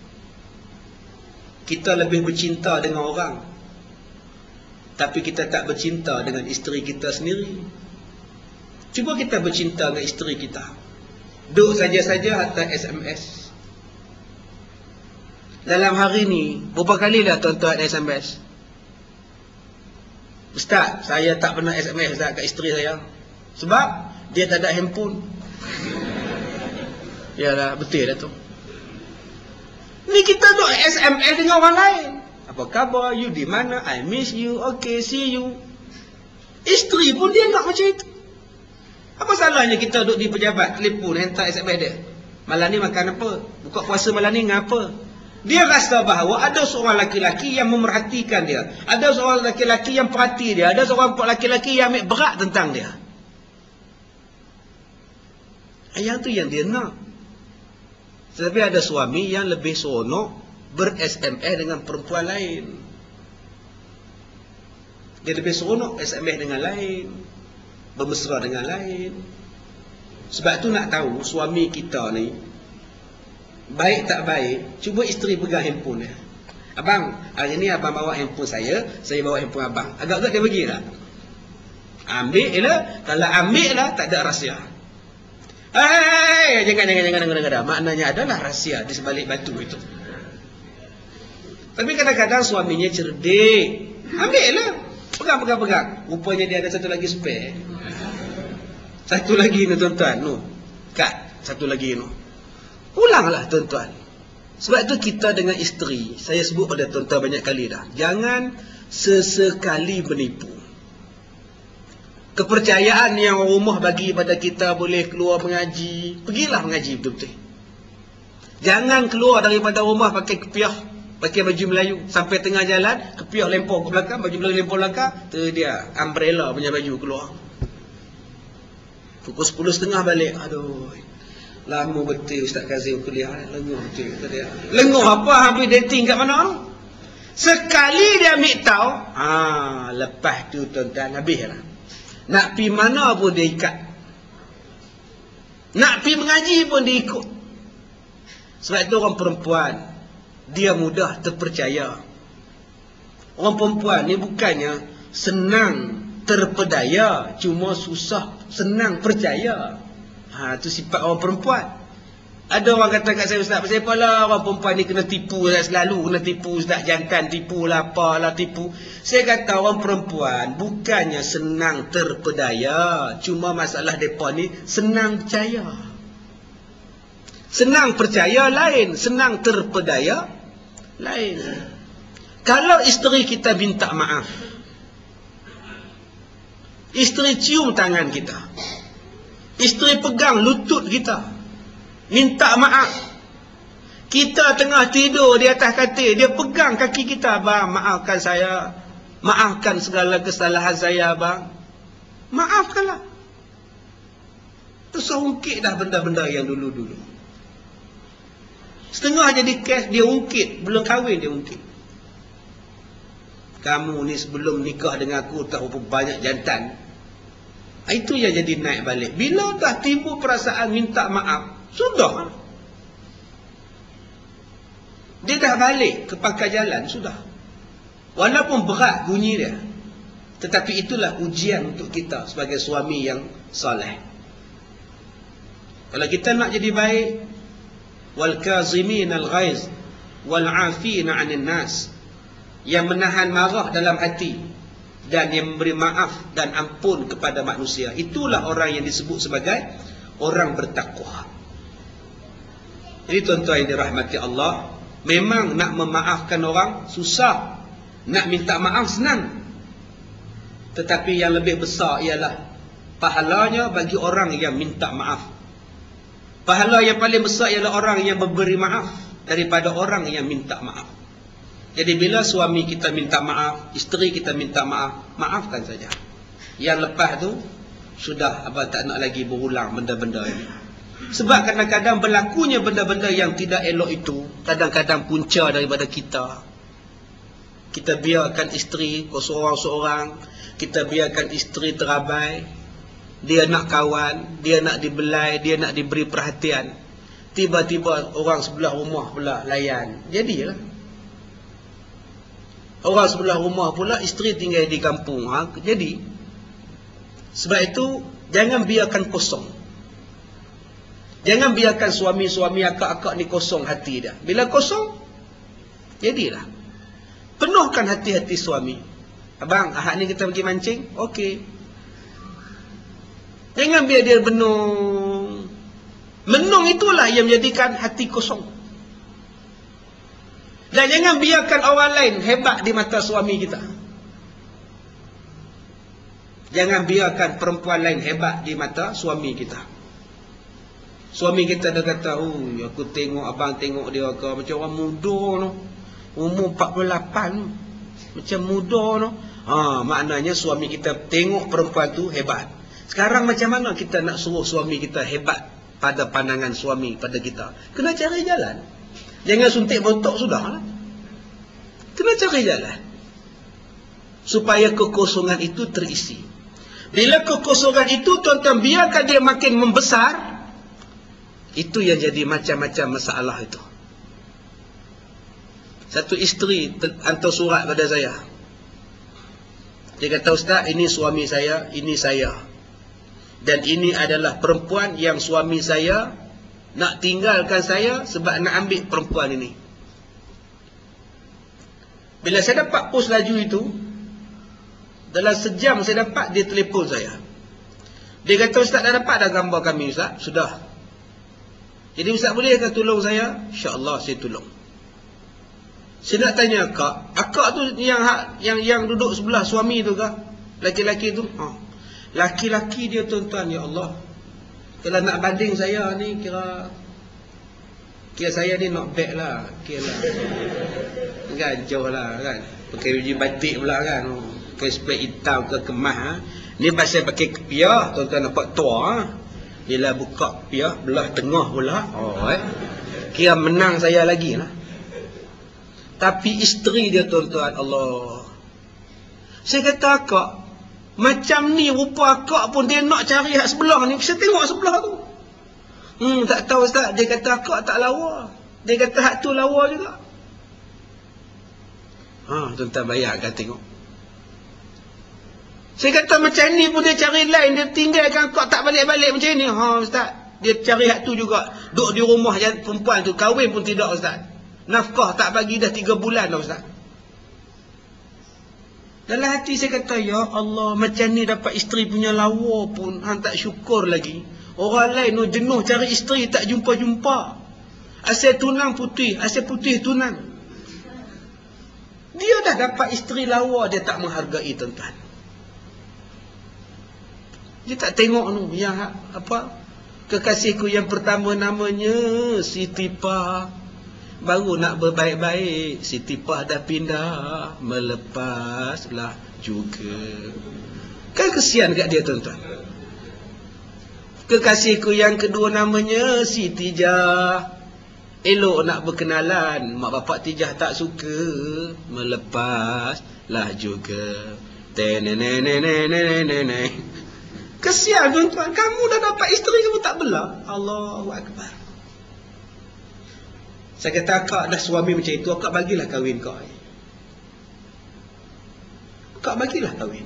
Kita lebih bercinta dengan orang, tapi kita tak bercinta dengan isteri kita sendiri. Cuba kita bercinta dengan isteri kita. Duk saja-saja hantar SMS. Dalam hari ni, berapa kali dah tuan-tuan SMS? Ustaz, saya tak pernah SMS Ustaz kat isteri saya. Sebab dia tak ada handphone. Yalah, betul dah tu. Ni kita duk SMS dengan orang lain. Apa khabar? You di mana? I miss you. Okay, see you. Isteri pun dia nak macam itu. Apa salahnya kita duduk di pejabat, telefon, hantar SMS dia? Malam ni makan apa? Buka puasa malam ni ngapa? Dia rasa bahawa ada seorang laki-laki yang memerhatikan dia. Ada seorang laki-laki yang perhati dia. Ada seorang laki-laki yang ambil berat tentang dia. Yang tu yang dia nak. Tetapi ada suami yang lebih seronok ber-SMS dengan perempuan lain. Dia lebih seronok SMS dengan lain, bermesra dengan lain. Sebab tu nak tahu suami kita ni baik tak baik, cuba isteri pegang handphone dia. Abang, hari ni abang bawa handphone saya bawa handphone abang. Agak-agak dia bagi tak? Ambil lah. Kalau ambil lah, tak ada rahsia. Jangan. Maknanya adalah rahsia di sebalik batu itu. Tapi kadang-kadang suaminya cerdik. Ambil lah. Pegang. Rupanya dia ada satu lagi spare. Satu lagi ni tuan-tuan. Kat. Satu lagi ni. Ulanglah tuan-tuan. Sebab itu kita dengan isteri, saya sebut pada tuan-tuan banyak kali dah, jangan sesekali menipu. Kepercayaan yang rumah bagi pada kita, boleh keluar mengaji, pergilah mengaji betul-betul. Jangan keluar daripada rumah pakai kepiah, pakai baju Melayu, sampai tengah jalan kepiah lempar ke belakang, baju Melayu lempar belakang, tu dia umbrella punya baju keluar. Pukul 10.30 balik. Aduh, lama betul Ustaz Kazim kuliah. Lenguh betul dia. Lenguh apa, habis dating kat mana? Sekali dia ambil tahu, lepas tu tuan-tuan habislah. Nak pi mana pun dia ikat. Nak pi mengaji pun dia ikut. Sebab itu orang perempuan, dia mudah terpercaya. Orang perempuan ni bukannya senang terpedaya, cuma susah senang percaya. Itu sifat orang perempuan. Ada orang kata kat saya, Ustaz, pasal apalah orang perempuan ni kena tipu selalu, kena tipu Ustaz, jantan tipu lah, apalah tipu. Saya kata orang perempuan bukannya senang terpedaya, cuma masalah mereka ni senang percaya. Senang percaya lain, senang terpedaya lain. Kalau isteri kita minta maaf, isteri cium tangan kita, isteri pegang lutut kita, minta maaf. Kita tengah tidur di atas katil, dia pegang kaki kita, abang maafkan saya, maafkan segala kesalahan saya abang, maafkanlah. Terungkit dah benda-benda yang dulu-dulu. Setengah jadi kes, dia ungkit, belum kahwin dia ungkit. Kamu ni sebelum nikah dengan aku tak berapa banyak jantan. Itu yang jadi naik balik. Bila dah timbul perasaan minta maaf, sudah. Dia dah balik ke pangkal jalan, sudah. Walaupun berat bunyi dia, tetapi itulah ujian untuk kita sebagai suami yang soleh. Kalau kita nak jadi baik, wal kazimin al ghaiz wal afina 'anil nas, yang menahan marah dalam hati dan yang memberi maaf dan ampun kepada manusia, itulah orang yang disebut sebagai orang bertakwa. Jadi tuan-tuan yang dirahmati Allah, memang nak memaafkan orang susah, nak minta maaf senang. Tetapi yang lebih besar ialah pahalanya bagi orang yang minta maaf. Pahala yang paling besar ialah orang yang memberi maaf daripada orang yang minta maaf. Jadi bila suami kita minta maaf, isteri kita minta maaf, maafkan saja. Yang lepas tu sudah, abang tak nak lagi berulang benda-benda ini. Sebab kadang-kadang berlakunya benda-benda yang tidak elok itu, kadang-kadang punca daripada kita. Kita biarkan isteri seorang-seorang, kita biarkan isteri terabai, dia nak kawan, dia nak dibelai, dia nak diberi perhatian. Tiba-tiba orang sebelah rumah pula layan. Jadilah. Orang sebelah rumah pula isteri tinggal di kampung. Jadi sebab itu Jangan biarkan kosong. Jangan biarkan suami-suami akak-akak ni kosong hati dia. Bila kosong, jadilah. Penuhkan hati-hati suami. Abang, ahad ni kita pergi mancing? Okey. Jangan biar dia benung. Menung itulah yang menjadikan hati kosong. Dan jangan biarkan orang lain hebat di mata suami kita. Jangan biarkan perempuan lain hebat di mata suami kita. Suami kita dah kata, oh, aku tengok abang tengok dia ke macam orang muda no. Umur 48 no. Macam muda no. Maknanya suami kita tengok perempuan tu hebat. Sekarang macam mana kita nak suruh suami kita hebat pada pandangan suami pada kita? Kena cari jalan. Jangan suntik botok sudah. Kena cari jalan. Supaya kekosongan itu terisi. Bila kekosongan itu tuan-tuan biarkan dia makin membesar, itu yang jadi macam-macam masalah itu. Satu isteri hantar surat pada saya. Dia kata, Ustaz, ini suami saya, ini saya. Dan ini adalah perempuan yang suami saya nak tinggalkan saya sebab nak ambil perempuan ini. Bila saya dapat pos laju itu, dalam sejam saya dapat, dia telefon saya. Dia kata, Ustaz dah dapat dah gambar kami, Ustaz? Sudah. Jadi Ustaz boleh ke tolong saya? InsyaAllah saya tolong. Saya nak tanya akak tu yang duduk sebelah suami tu kah? Laki-laki tu? Laki-laki dia tuan-tuan, ya Allah. Kalau nak banding saya ni, kira saya ni not bad lah. Kira lah. Kan, jauh lah kan. Pakai baju batik pula kan. Pakai spray hitam ke kemas. Ni pasal pakai kepiah, tuan-tuan nampak tua. Bila buka kepiah, belah tengah pula. Kira menang saya lagi lah. Tapi isteri dia tuan-tuan, Allah. Saya kata akak, macam ni rupa akak pun dia nak cari hak sebelah ni. Saya tengok sebelah tu. Tak tahu Ustaz. Dia kata akak tak lawa. Dia kata hak tu lawa juga. Tuan-tuan bayangkan tengok. Saya kata macam ni pun dia cari lain. Dia tinggalkan akak tak balik-balik macam ni. Ustaz. Dia cari hak tu juga. Duduk di rumah perempuan tu. Kahwin pun tidak Ustaz. Nafkah tak bagi dah 3 bulan dah Ustaz. Dalam hati saya kata, ya Allah, macam ni dapat isteri punya lawa pun hang tak syukur lagi. Orang lain jenuh cari isteri tak jumpa-jumpa. Asal tunang putih, asal putih tunang. Dia dah dapat isteri lawa, dia tak menghargai tuan-tuan. Dia tak tengok tu yang apa? Kekasihku yang pertama namanya Siti Pah. Baru nak berbaik-baik, Siti Pah dah pindah, melepaslah juga. Kan kesian kat dia tuan-tuan. Kekasihku yang kedua namanya Siti Jah. Elok nak berkenalan, mak bapak Tijah tak suka, melepaslah juga. Tenenenenenenenenen. Kesian tuan-tuan, kamu dah dapat isteri kamu tak bela. Allahu Akbar. Saya kata akak dah suami macam itu, akak bagilah kahwin kau. Akak bagilah kahwin.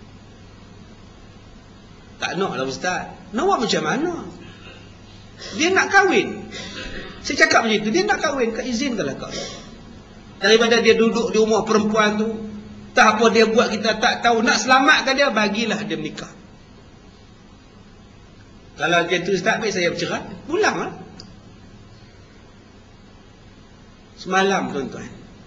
Tak nak lah Ustaz. Nak buat macam mana? Dia nak kahwin. Saya cakap macam itu, dia nak kahwin, kak izinkanlah kak. Daripada dia duduk di rumah perempuan tu, tak apa dia buat kita tak tahu, nak selamatkan dia, bagilah dia menikah. Kalau dia tu Ustaz, baik saya bercerai, pulang lah. Semalam tuan-tuan,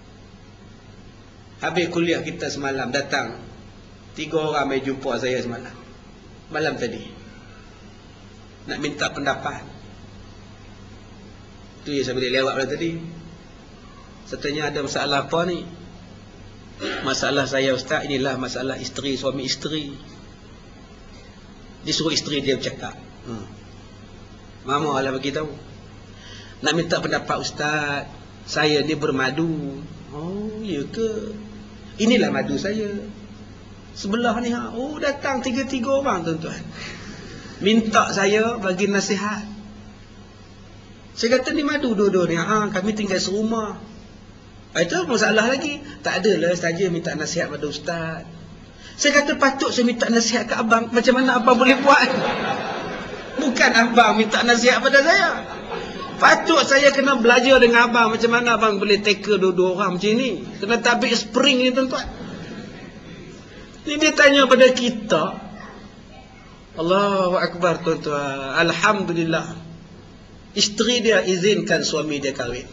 habis kuliah kita semalam, datang 3 orang mai jumpa saya semalam, malam tadi, nak minta pendapat. Tu yang saya boleh lewat pada tadi. Saya ada masalah apa ni? Masalah saya Ustaz, inilah masalah isteri, suami isteri. Disuruh isteri dia bercakap. Mama lah bagi tahu. Nak minta pendapat Ustaz, saya ni bermadu. Oh, ya ke? Inilah madu saya. Sebelah ni datang 3 orang tuan-tuan. Minta saya bagi nasihat. Saya kata ni madu dua-dua ni. Kami tinggal serumah. Itu masalah lagi. Tak adalah saja minta nasihat pada Ustaz. Saya kata patut saya minta nasihat ke abang. Macam mana abang boleh buat? Bukan abang minta nasihat pada saya. Patut saya kena belajar dengan abang. Macam mana abang boleh tackle dua-dua orang macam ni. Kena tabik spring ni tuan-tuan. Ni dia tanya pada kita. Allahu Akbar tuan-tuan. Alhamdulillah. Isteri dia izinkan suami dia kahwin.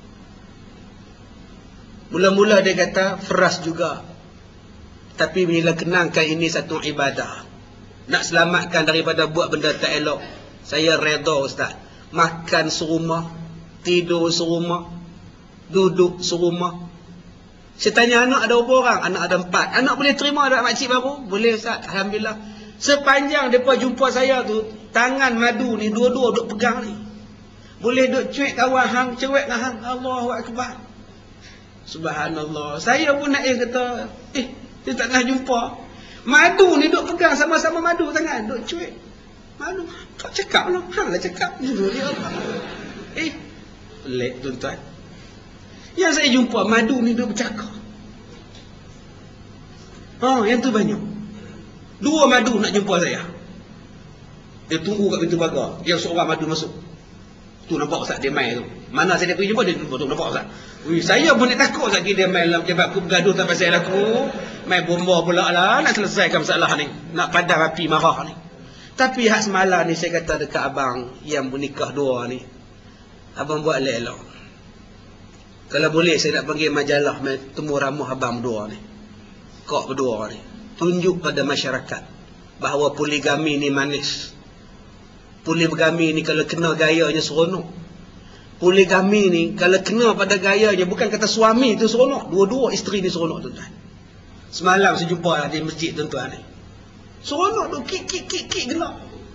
Mula-mula dia kata feras juga. Tapi bila kenangkan ini satu ibadah, nak selamatkan daripada buat benda tak elok, saya reda ustaz. Makan serumah, tidur serumah, duduk serumah. Saya tanya anak ada berapa orang? Anak ada 4. Anak boleh terima tak makcik baru? Boleh ustaz, alhamdulillah. Sepanjang mereka jumpa saya tu, tangan madu ni dua-dua duk pegang ni. Boleh duk cuik kawan hang, cuik dengan hang. Allahu Akbar. Subhanallah. Saya pun nak kata, dia tak nak jumpa. Madu ni duk pegang sama-sama madu tangan, duk cuik. Madu. Kau cakap lah. Hang lah cakap. Pelik tuan-tuan. Yang saya jumpa madu ni duk bercakap. Yang tu banyak. 2 madu nak jumpa saya. Dia tunggu kat pintu pagar. Yang seorang madu masuk. Tu nampak ustaz dia main tu. Mana saya pergi jumpa dia tu nampak ustaz. Saya pun nak takut ustaz dia main dalam sebab aku bergaduh tak pasal aku. Main bomba pula lah nak selesaikan masalah ni. Nak padam api marah ni. Tapi hak semalam ni saya kata dekat abang yang bernikah 2 ni. Abang buat elok-elok. Kalau boleh saya nak panggil majalah temu ramuh abang berdua ni. Kok berdua ni. Tunjuk pada masyarakat bahawa poligami ni manis. Poligami ni kalau kena gayanya seronok. Poligami ni kalau kena pada gayanya, bukan kata suami tu seronok, dua-dua isteri ni seronok tuan-tuan. Semalam saya jumpa di masjid tuan-tuan ni. Seronok tu kik gelap.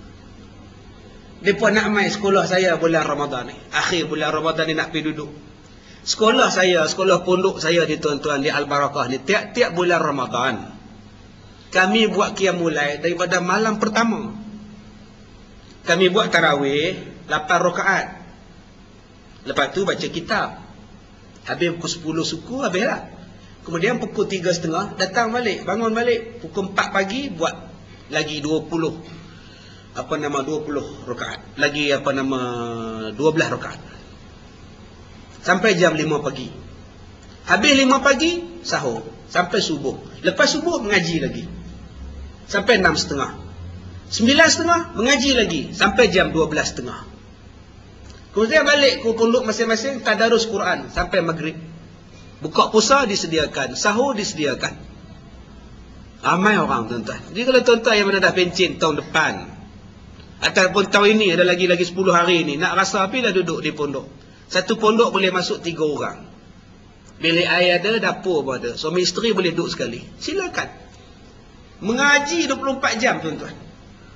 Depa nak mai sekolah saya bulan Ramadan ni. Akhir bulan Ramadan ni nak pergi duduk. Sekolah saya, sekolah pondok saya di tuan-tuan di Al-Barakah ni, tiap-tiap bulan Ramadan kami buat qiyamul-lail daripada malam pertama. Kami buat tarawih 8 rakaat. Lepas tu baca kitab. Habis pukul 10 suku habislah. Kemudian pukul 3.30 datang balik, bangun balik. Pukul 4 pagi buat lagi 20 rakaat. Lagi 12 rakaat. Sampai jam 5 pagi. Habis 5 pagi sahur sampai subuh. Lepas subuh mengaji lagi. Sampai 6.30. 9.30 mengaji lagi sampai jam 12.30. Kemudian balik ke pondok masing-masing tadarus Quran sampai maghrib. Buka puasa disediakan, sahur disediakan. Ramai orang tuan-tuan. Jadi kalau tuan-tuan yang mana dah pencen tahun depan ataupun tahun ini ada lagi 10 hari ni nak rasa apalah duduk di pondok. Satu pondok boleh masuk 3 orang. Bilik air ada, dapur pun ada. Suami isteri boleh duduk sekali. Silakan. Mengaji 24 jam tuan-tuan.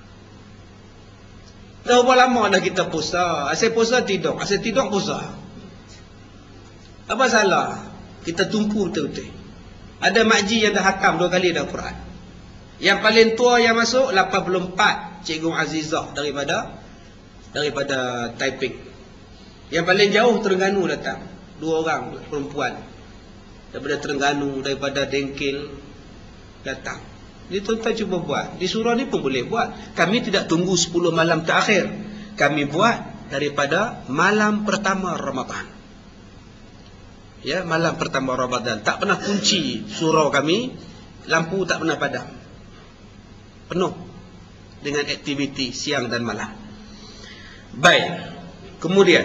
Dah berapa lama dah kita puasa? Asyik puasa tidur, asyik tidur puasa. Apa salah? Kita tumpu betul-betul. Ada makji yang dah hakam 2 kali dah Quran. Yang paling tua yang masuk 84, Cikgu Azizah daripada Taiping. Yang paling jauh Terengganu datang. 2 orang perempuan daripada Terengganu, daripada Dengkil datang. Ini tuan-tuan cuba buat. Di surau ni pun boleh buat. Kami tidak tunggu 10 malam terakhir. Kami buat daripada malam pertama Ramadan. Ya, malam pertama Ramadan. Tak pernah kunci surau kami. Lampu tak pernah padam. Penuh dengan aktiviti siang dan malam. Baik. Kemudian.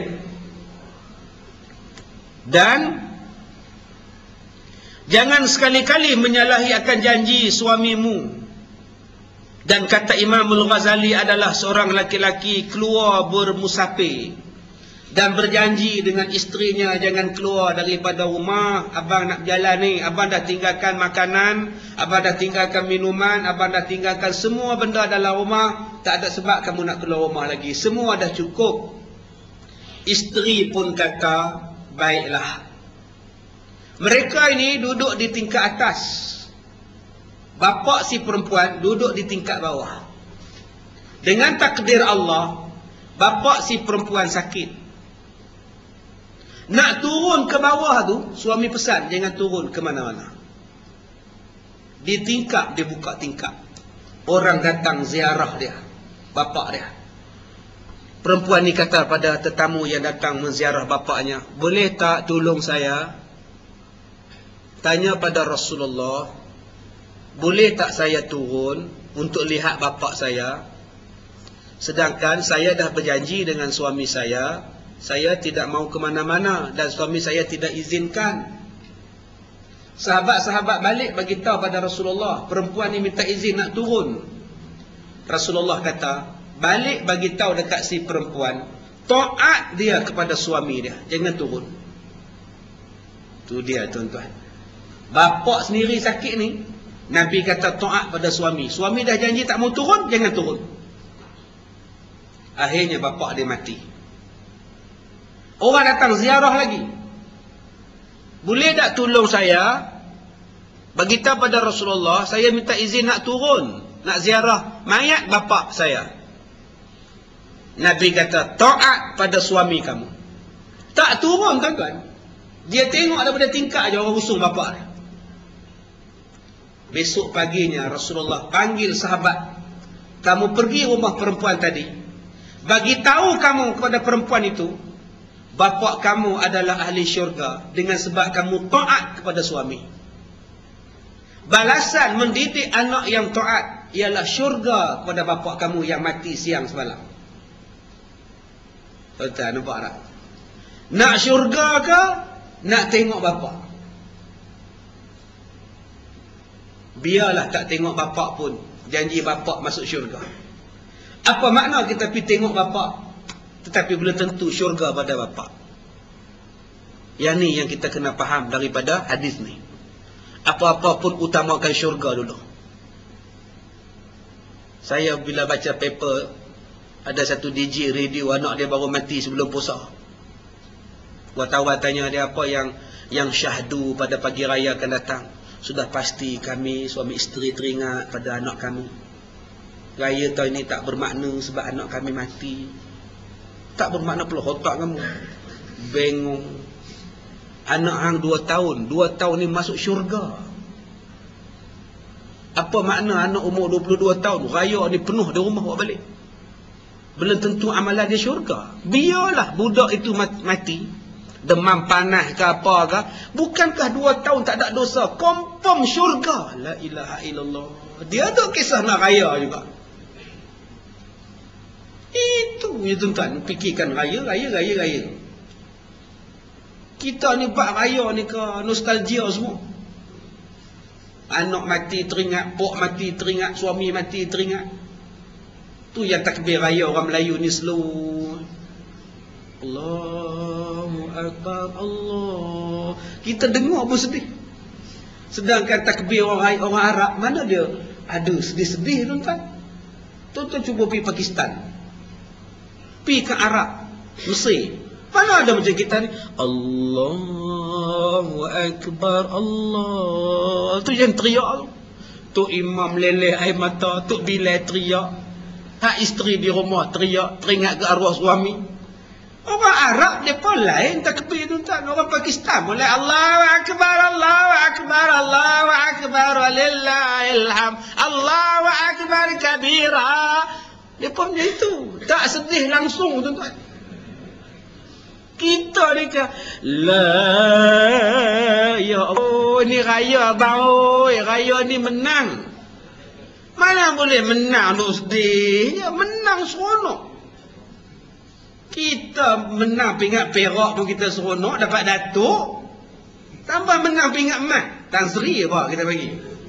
Dan jangan sekali-kali menyalahi akan janji suamimu. Dan kata Imam Al-Ghazali adalah seorang laki-laki keluar bermusafir dan berjanji dengan isterinya jangan keluar daripada rumah. Abang nak berjalan ni, abang dah tinggalkan makanan, abang dah tinggalkan minuman, abang dah tinggalkan semua benda dalam rumah. Tak ada sebab kamu nak keluar rumah lagi. Semua dah cukup. Isteri pun kata baiklah. Mereka ini duduk di tingkat atas. Bapa si perempuan duduk di tingkat bawah. Dengan takdir Allah, bapa si perempuan sakit. Nak turun ke bawah tu, suami pesan jangan turun ke mana-mana. Di tingkap, dia buka tingkap. Orang datang ziarah dia, bapak dia. Perempuan ni kata pada tetamu yang datang menziarah bapaknya, boleh tak tolong saya tanya pada Rasulullah, boleh tak saya turun untuk lihat bapak saya? Sedangkan saya dah berjanji dengan suami saya tidak mau ke mana-mana dan suami saya tidak izinkan. Sahabat-sahabat balik bagi tahu pada Rasulullah, perempuan ni minta izin nak turun. Rasulullah kata, balik bagi tahu dekat si perempuan, taat dia kepada suami dia, jangan turun. Tu dia tuan-tuan. Bapak sendiri sakit ni, Nabi kata taat pada suami. Suami dah janji tak mau turun, jangan turun. Akhirnya bapak dia mati. Orang datang ziarah lagi. Boleh tak tolong saya? Beritahu pada Rasulullah, saya minta izin nak turun, nak ziarah mayat bapak saya. Nabi kata, taat pada suami kamu. Tak turun tuan-tuan. Dia tengok daripada tingkap je orang usung bapak dia. Besok paginya Rasulullah panggil sahabat, kamu pergi rumah perempuan tadi, bagi tahu kamu kepada perempuan itu, bapak kamu adalah ahli syurga dengan sebab kamu taat kepada suami. Balasan mendidik anak yang taat ialah syurga kepada bapak kamu yang mati siang semalam. Tuan-tuan nampak tak? Nak syurga ke? Nak tengok bapak? Biarlah tak tengok bapak pun, janji bapak masuk syurga. Apa makna kita pergi tengok bapak tetapi belum tentu syurga pada bapak? Yang ni yang kita kena faham daripada hadis ni. Apa-apa pun utamakan syurga dulu. Saya bila baca paper, ada satu DJ radio, anak dia baru mati sebelum puasa. Wartawan tanya dia apa yang syahdu pada pagi raya akan datang. Sudah pasti kami suami isteri teringat pada anak kami. Raya tahun ini tak bermakna sebab anak kami mati. Tak bermakna pula otak kamu. Bengong. Anak hang 2 tahun. 2 tahun ni masuk syurga. Apa makna anak umur 22 tahun? Raya ni penuh di rumah buat balik. Belum tentu amalan dia syurga. Biarlah budak itu mati. Demam panas ke apa ke. Bukankah 2 tahun tak ada dosa? Confirm syurga. La ilaha illallah. Dia ada kisah nak raya juga. Itu ya tuan-tuan. Fikirkan raya. Kita ni buat raya ni ke nostalgia semua. Anak mati teringat, pok mati teringat, suami mati teringat. Tu yang takbir raya orang Melayu ni slow. Allahu Akbar, Allah. Kita dengar pun sedih. Sedangkan takbir orang Arab, mana dia ada sedih-sedih tuan-tuan. Tuan-tuan cuba pergi Pakistan, pergi ke Arab, Mesir, mana ada macam kita ni. Allahu Akbar, Allah. Tu yang teriak tu. Tok imam leleh air mata, Tok Bilal teriak. Hak isteri di rumah teriak, teringat ke arwah suami. Orang Arab dia pun lain takbir tuan-tuan. Orang Pakistan mulai Allahu Akbar, Allahu Akbar, Allahu Akbar, walillahil hamd, Allahu Akbar kabira. Dia pun macam itu. Tak sedih langsung tuan-tuan. Kita ni ke la ya Allah, ni raya bau, raya ni menang. Mana boleh menang duk sedih? Ya menang seronok. Kita menang pingat Perak pun kita seronok, dapat datuk. Tambah menang pingat emas, Tan Sri apa kita bagi.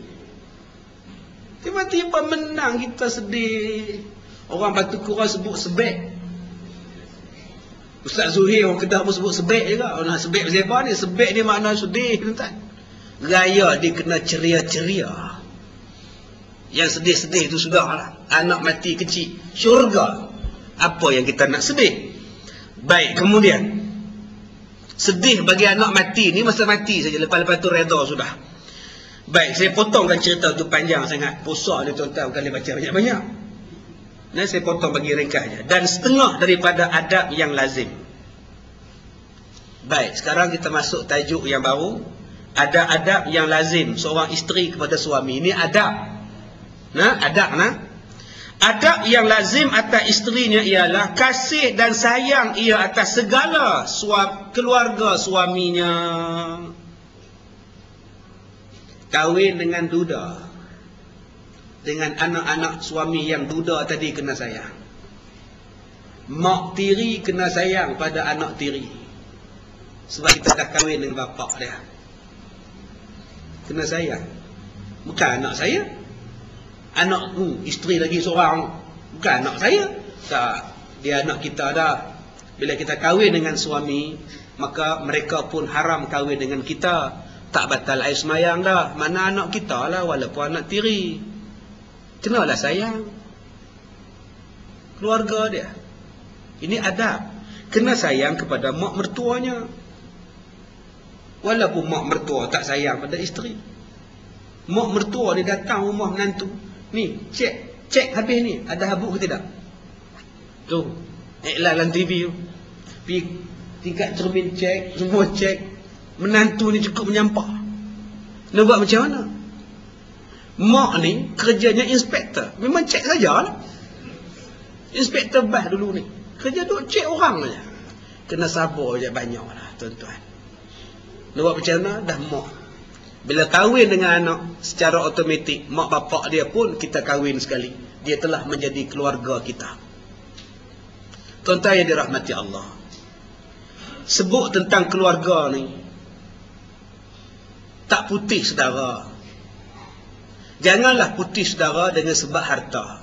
Tiba-tiba menang kita sedih. Orang Batu Kurau sebut sebek. Ustaz Zuhir orang Kedah pun sebut sebek juga. Orang sebek siapa ni? Sebek ni makna sedih tuan-tuan. Raya dia kena ceria-ceria. Yang sedih-sedih itu sudahlah. Anak mati kecil, syurga. Apa yang kita nak sedih? Baik, kemudian sedih bagi anak mati ni masa mati saja, lepas-lepas tu reda sudah. Baik, saya potongkan cerita tu panjang sangat. Puasa ni tuan-tuan kali baca banyak-banyak. Nah, saya potong bagi ringkasnya. Dan setengah daripada adab yang lazim. Baik, sekarang kita masuk tajuk yang baru. Ada adab yang lazim seorang isteri kepada suami. Ini adab. Adab. Adab yang lazim atas isterinya ialah kasih dan sayang ia atas segala keluarga suaminya. Kahwin dengan duda, dengan anak-anak suami yang duda tadi kena sayang. Mak tiri kena sayang pada anak tiri. Sebab kita dah kahwin dengan bapak dia. Kena sayang. Bukan anak saya. Anak isteri lagi seorang. Bukan anak saya. Tak. Dia anak kita dah. Bila kita kahwin dengan suami, maka mereka pun haram kahwin dengan kita. Tak batal air semayang dah. Mana anak kita lah, walaupun anak tiri. Kenalah sayang keluarga dia. Ini adab. Kena sayang kepada mak mertuanya. Walaupun mak mertua tak sayang pada isteri. Mak mertua dia datang rumah menantu. Ni, cek habis ni. Ada habuk ke tidak? Tu, iklan dalam TV tu. Pergi tingkat cermin cek, semua cek. Menantu ni cukup menyampah. Nak buat macam mana? Mak ni kerjanya inspektor. Memang cek sajalah. Inspektor bas dulu ni. Kerja duk cek orang saja. Kena sabar je banyak lah tuan-tuan. Nak buat macam mana? Dah mak. Bila kahwin dengan anak, secara automatik, mak bapak dia pun kita kahwin sekali. Dia telah menjadi keluarga kita. Tuan-tuan yang dirahmati Allah. Sebut tentang keluarga ni. Tak putih saudara. Janganlah putih saudara dengan sebab harta.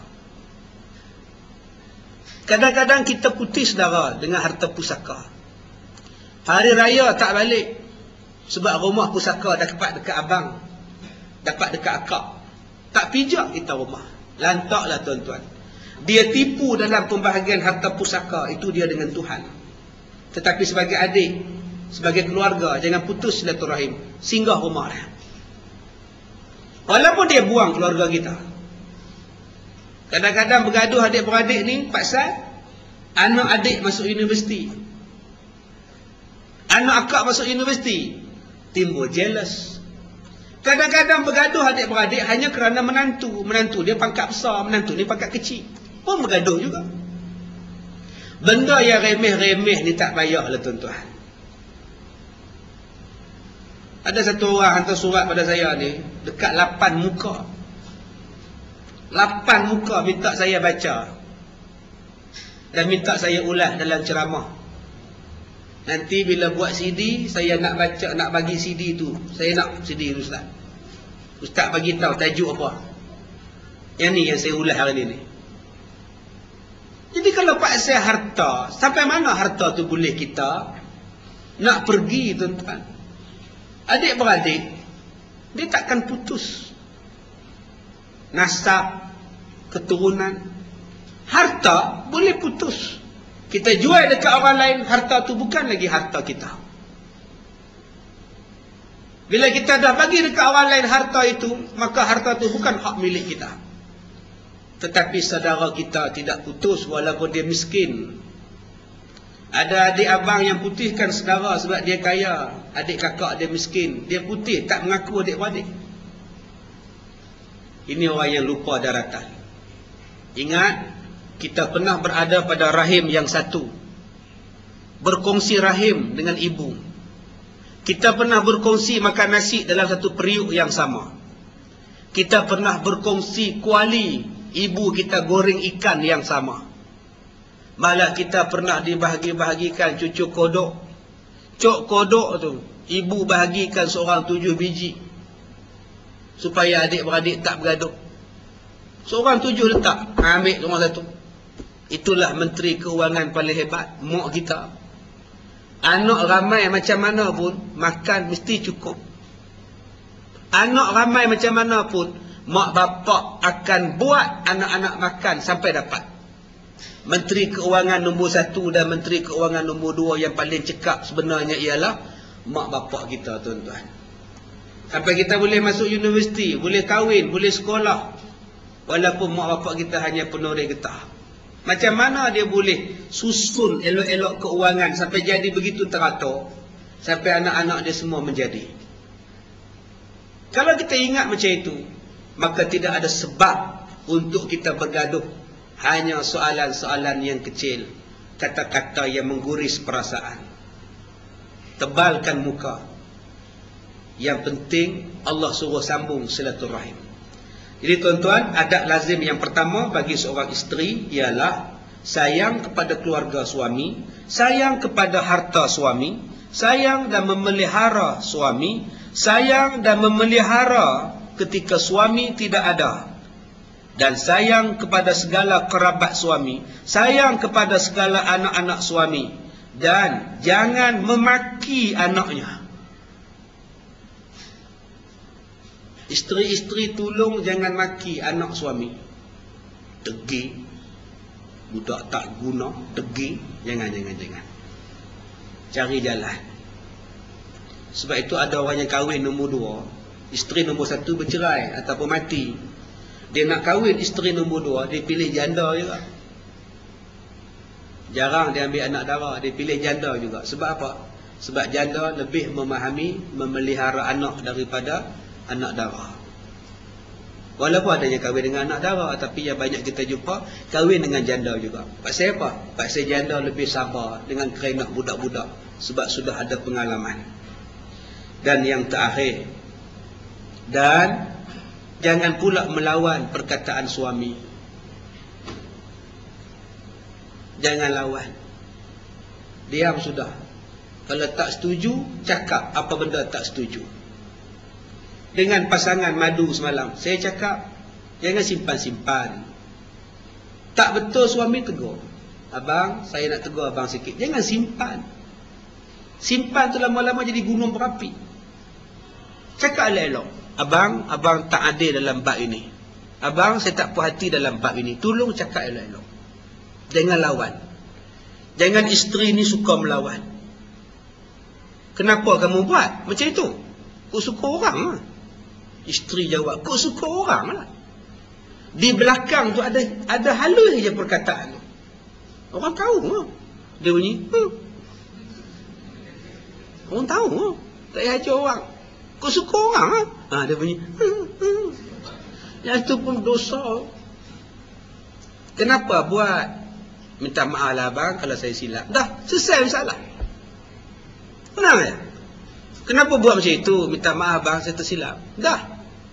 Kadang-kadang kita putih saudara dengan harta pusaka. Hari raya tak balik. Sebab rumah pusaka dapat dekat abang, dapat dekat akak. Tak pijak kita rumah. Lantaklah tuan-tuan. Dia tipu dalam pembahagian harta pusaka. Itu dia dengan Tuhan. Tetapi sebagai adik, sebagai keluarga, jangan putus silaturahim. Singgah rumah dia. Walaupun dia buang keluarga kita. Kadang-kadang bergaduh adik-beradik ni pasal anak adik masuk universiti. Anak akak masuk universiti. Timbul jealous. Kadang-kadang bergaduh adik-beradik hanya kerana menantu. Menantu dia pangkat besar, menantu ni pangkat kecil. Pun bergaduh juga. Benda yang remeh-remeh ni tak payahlah tuan-tuan. Ada satu orang hantar surat pada saya ni, dekat 8 muka. 8 muka minta saya baca. Dan minta saya ulas dalam ceramah. Nanti bila buat CD, saya nak baca, nak bagi CD tu. Saya nak CD tu Ustaz. Ustaz bagi tahu tajuk apa. Yang ni yang saya ulas hari ni. Jadi kalau paksa harta, sampai mana harta tu boleh kita nak pergi tuan-tuan? Adik-beradik, dia takkan putus. Nasab, keturunan, harta boleh putus. Kita jual dekat orang lain, harta tu bukan lagi harta kita. Bila kita dah bagi dekat orang lain harta itu, maka harta tu bukan hak milik kita. Tetapi saudara kita tidak putus walaupun dia miskin. Ada adik abang yang putihkan saudara sebab dia kaya. Adik kakak dia miskin. Dia putih, tak mengaku adik-beradik. Ini orang yang lupa daratan. Ingat, kita pernah berada pada rahim yang satu. Berkongsi rahim dengan ibu. Kita pernah berkongsi makan nasi dalam satu periuk yang sama. Kita pernah berkongsi kuali. Ibu kita goreng ikan yang sama. Malah kita pernah dibahagi-bahagikan cucuk kodok. Cok kodok tu, ibu bahagikan seorang 7 biji. Supaya adik-beradik tak bergaduh. Seorang 7 letak, ambil seorang satu. Itulah Menteri Keuangan paling hebat, mak kita. Anak ramai macam mana pun, makan mesti cukup. Anak ramai macam mana pun, mak bapak akan buat anak-anak makan sampai dapat. Menteri Keuangan nombor 1 dan Menteri Keuangan nombor 2 yang paling cekap sebenarnya ialah mak bapak kita tuan-tuan. Sampai kita boleh masuk universiti, boleh kahwin, boleh sekolah. Walaupun mak bapak kita hanya penoreh getah. Macam mana dia boleh susun elok-elok keuangan sampai jadi begitu teratur, sampai anak-anak dia semua menjadi. Kalau kita ingat macam itu, maka tidak ada sebab untuk kita bergaduh. Hanya soalan-soalan yang kecil, kata-kata yang mengguris perasaan. Tebalkan muka. Yang penting Allah suruh sambung silaturahim. Jadi tuan-tuan, adab lazim yang pertama bagi seorang isteri ialah sayang kepada keluarga suami, sayang kepada harta suami, sayang dan memelihara suami, sayang dan memelihara ketika suami tidak ada, dan sayang kepada segala kerabat suami, sayang kepada segala anak-anak suami, dan jangan memaki anaknya. Isteri-isteri tolong jangan maki anak suami. Degil, budak tak guna, degil. Jangan. Cari jalan. Sebab itu ada orang yang kahwin nombor 2, isteri nombor 1 bercerai ataupun mati. Dia nak kahwin isteri nombor 2, dia pilih janda juga. Jarang dia ambil anak dara, dia pilih janda juga. Sebab apa? Sebab janda lebih memahami, memelihara anak daripada anak dara. Walaupun adanya kahwin dengan anak dara, tapi yang banyak kita jumpa kahwin dengan janda juga. Pasal apa? Pasal janda lebih sabar dengan kerana budak-budak, sebab sudah ada pengalaman. Dan yang terakhir, dan jangan pula melawan perkataan suami. Jangan lawan. Diam sudah. Kalau tak setuju, cakap apa benda tak setuju. Dengan pasangan madu semalam, saya cakap, jangan simpan-simpan. Tak betul suami tegur. Abang, saya nak tegur abang sikit. Jangan simpan. Simpan tu lama-lama jadi gunung berapi. Cakap elok-elok. Abang tak adil dalam bab ini. Abang, saya tak puas hati dalam bab ini. Tolong cakap elok-elok. Jangan lawan. Jangan isteri ni suka melawan. Kenapa kamu buat macam itu? Kau suka orang lah. Isteri jawab, kau suka orang lah. Di belakang tu ada halus je perkataan tu. Orang tahu lah. Dia bunyi, orang tahu lah. Tak payah ajar orang. Kau suka orang lah. Dia bunyi, Yang itu pun dosa. Kenapa buat? Minta maaf lah abang kalau saya silap. Dah, selesai masalah. Tenang ya. Kenapa buat macam itu? Minta maaf abang, saya tersilap. Dah.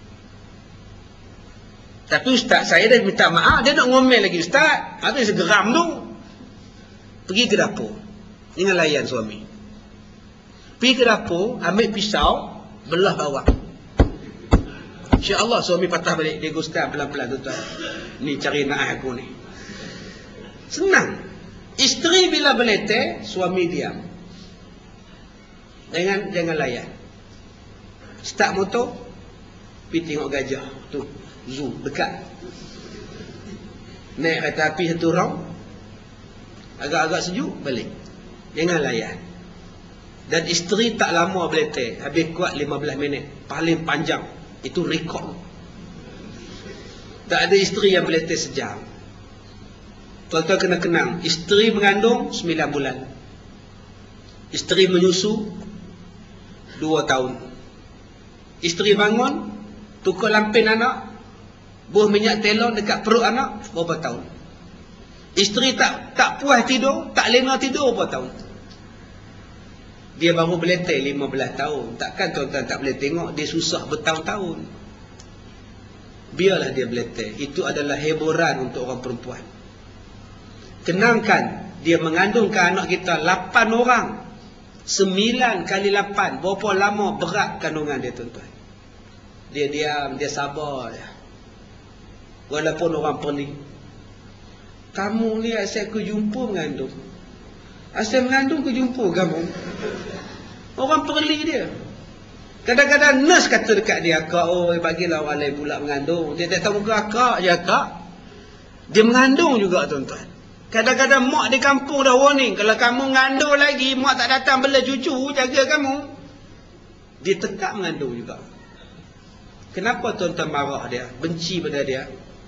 Tapi ustaz, saya dah minta maaf, dia nak ngomel lagi ustaz. Itu yang segeram tu. Pergi ke dapur. Jangan layan suami. Pergi ke dapur, ambil pisau, belah bawang. InsyaAllah suami patah balik. Dia ustaz pelan-pelan tuan-tuan. Ni cari naah aku ni. Senang. Isteri bila beletih, suami diam. Jangan layan. Start motor, pergi tengok gajah tu, zoo dekat. Naik kereta api satu round, agak-agak sejuk balik. Jangan layan. Dan isteri tak lama beletih, habis kuat 15 minit, paling panjang. Itu rekod. Tak ada isteri yang beletih sejam. Tuan-tuan kena kenang, isteri mengandung 9 bulan, isteri menyusu 2 tahun. Isteri bangun, tukar lampin anak, buah minyak telon dekat perut anak, berapa tahun. Isteri tak puas tidur, tak lena tidur, berapa tahun. Dia baru beletih 15 tahun. Takkan tuan-tuan tak boleh tengok dia susah bertahun-tahun. Biarlah dia beletih. Itu adalah hiburan untuk orang perempuan. Kenangkan, dia mengandungkan anak kita 8 orang. 9 kali 8. Berapa lama berat kandungan dia tuan-tuan. Dia diam, dia sabar. Walaupun orang pening. Kamu ni asal aku jumpa mengandung. Asal mengandung aku jumpa kamu. Orang perli dia. Kadang-kadang nurse kata dekat dia, akak, bagilah orang lain pula mengandung. Dia tak tahu muka akak je akak. Dia mengandung juga tuan-tuan. Kadang-kadang mak di kampung dah warning, kalau kamu mengandung lagi, mak tak datang bela cucu, jaga kamu. Dia tetap mengandung juga. Kenapa tuan-tuan marah dia, benci pada dia?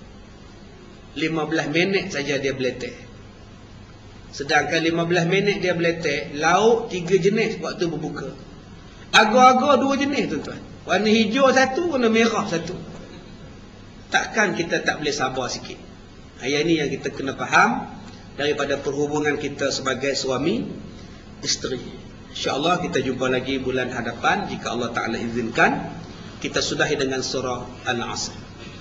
15 minit saja dia beletih. Sedangkan 15 minit dia beletih, lauk 3 jenis waktu berbuka. Agar-agar 2 jenis tuan-tuan. Warna hijau satu, warna merah satu. Takkan kita tak boleh sabar sikit. Ayat ni yang kita kena faham daripada perhubungan kita sebagai suami isteri. InsyaAllah kita jumpa lagi bulan hadapan jika Allah Ta'ala izinkan. Kita sudahi dengan surah Al-Asr.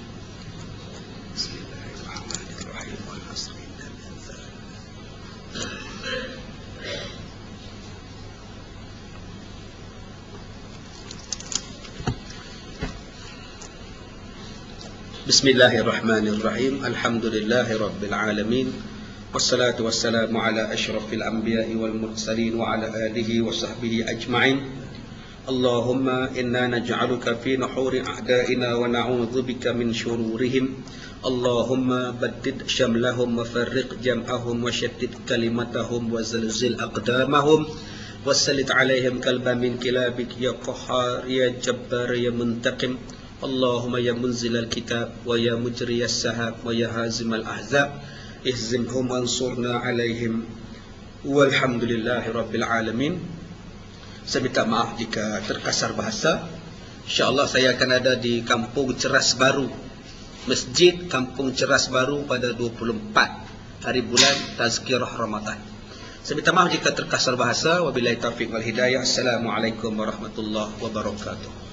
Bismillahirrahmanirrahim. Alhamdulillahi rabbil alamin. Wassalatu wassalamu ala asyrafil anbiya'i wal mursalin wa ala alihi wa sahbihi ajma'in. Allahumma inna naj'aluka fi nuhuri a'da'ina wa na'udzubika min syururihim. Allahumma baddid syamlahum wa farriq jam'ahum wa syaddid kalimatahum wa zalzil aqdamahum wa sallit alaihim kalban min kilabik ya qahhar ya jabbar ya muntaqim. Allahumma ya munzilal kitab wa ya mujriyas sahab wa ya hazimal ahzab ihzimhum wansurna alaihim walhamdulillahi rabbil alamin. Saya minta maaf jika terkasar bahasa. InsyaAllah saya akan ada di Kampung Ceras Baru, Masjid Kampung Ceras Baru pada 24 hari bulan Tazkirah Ramadan. Saya minta maaf jika terkasar bahasa. Wabillahi taufiq wal hidayah. Assalamualaikum warahmatullahi wabarakatuh.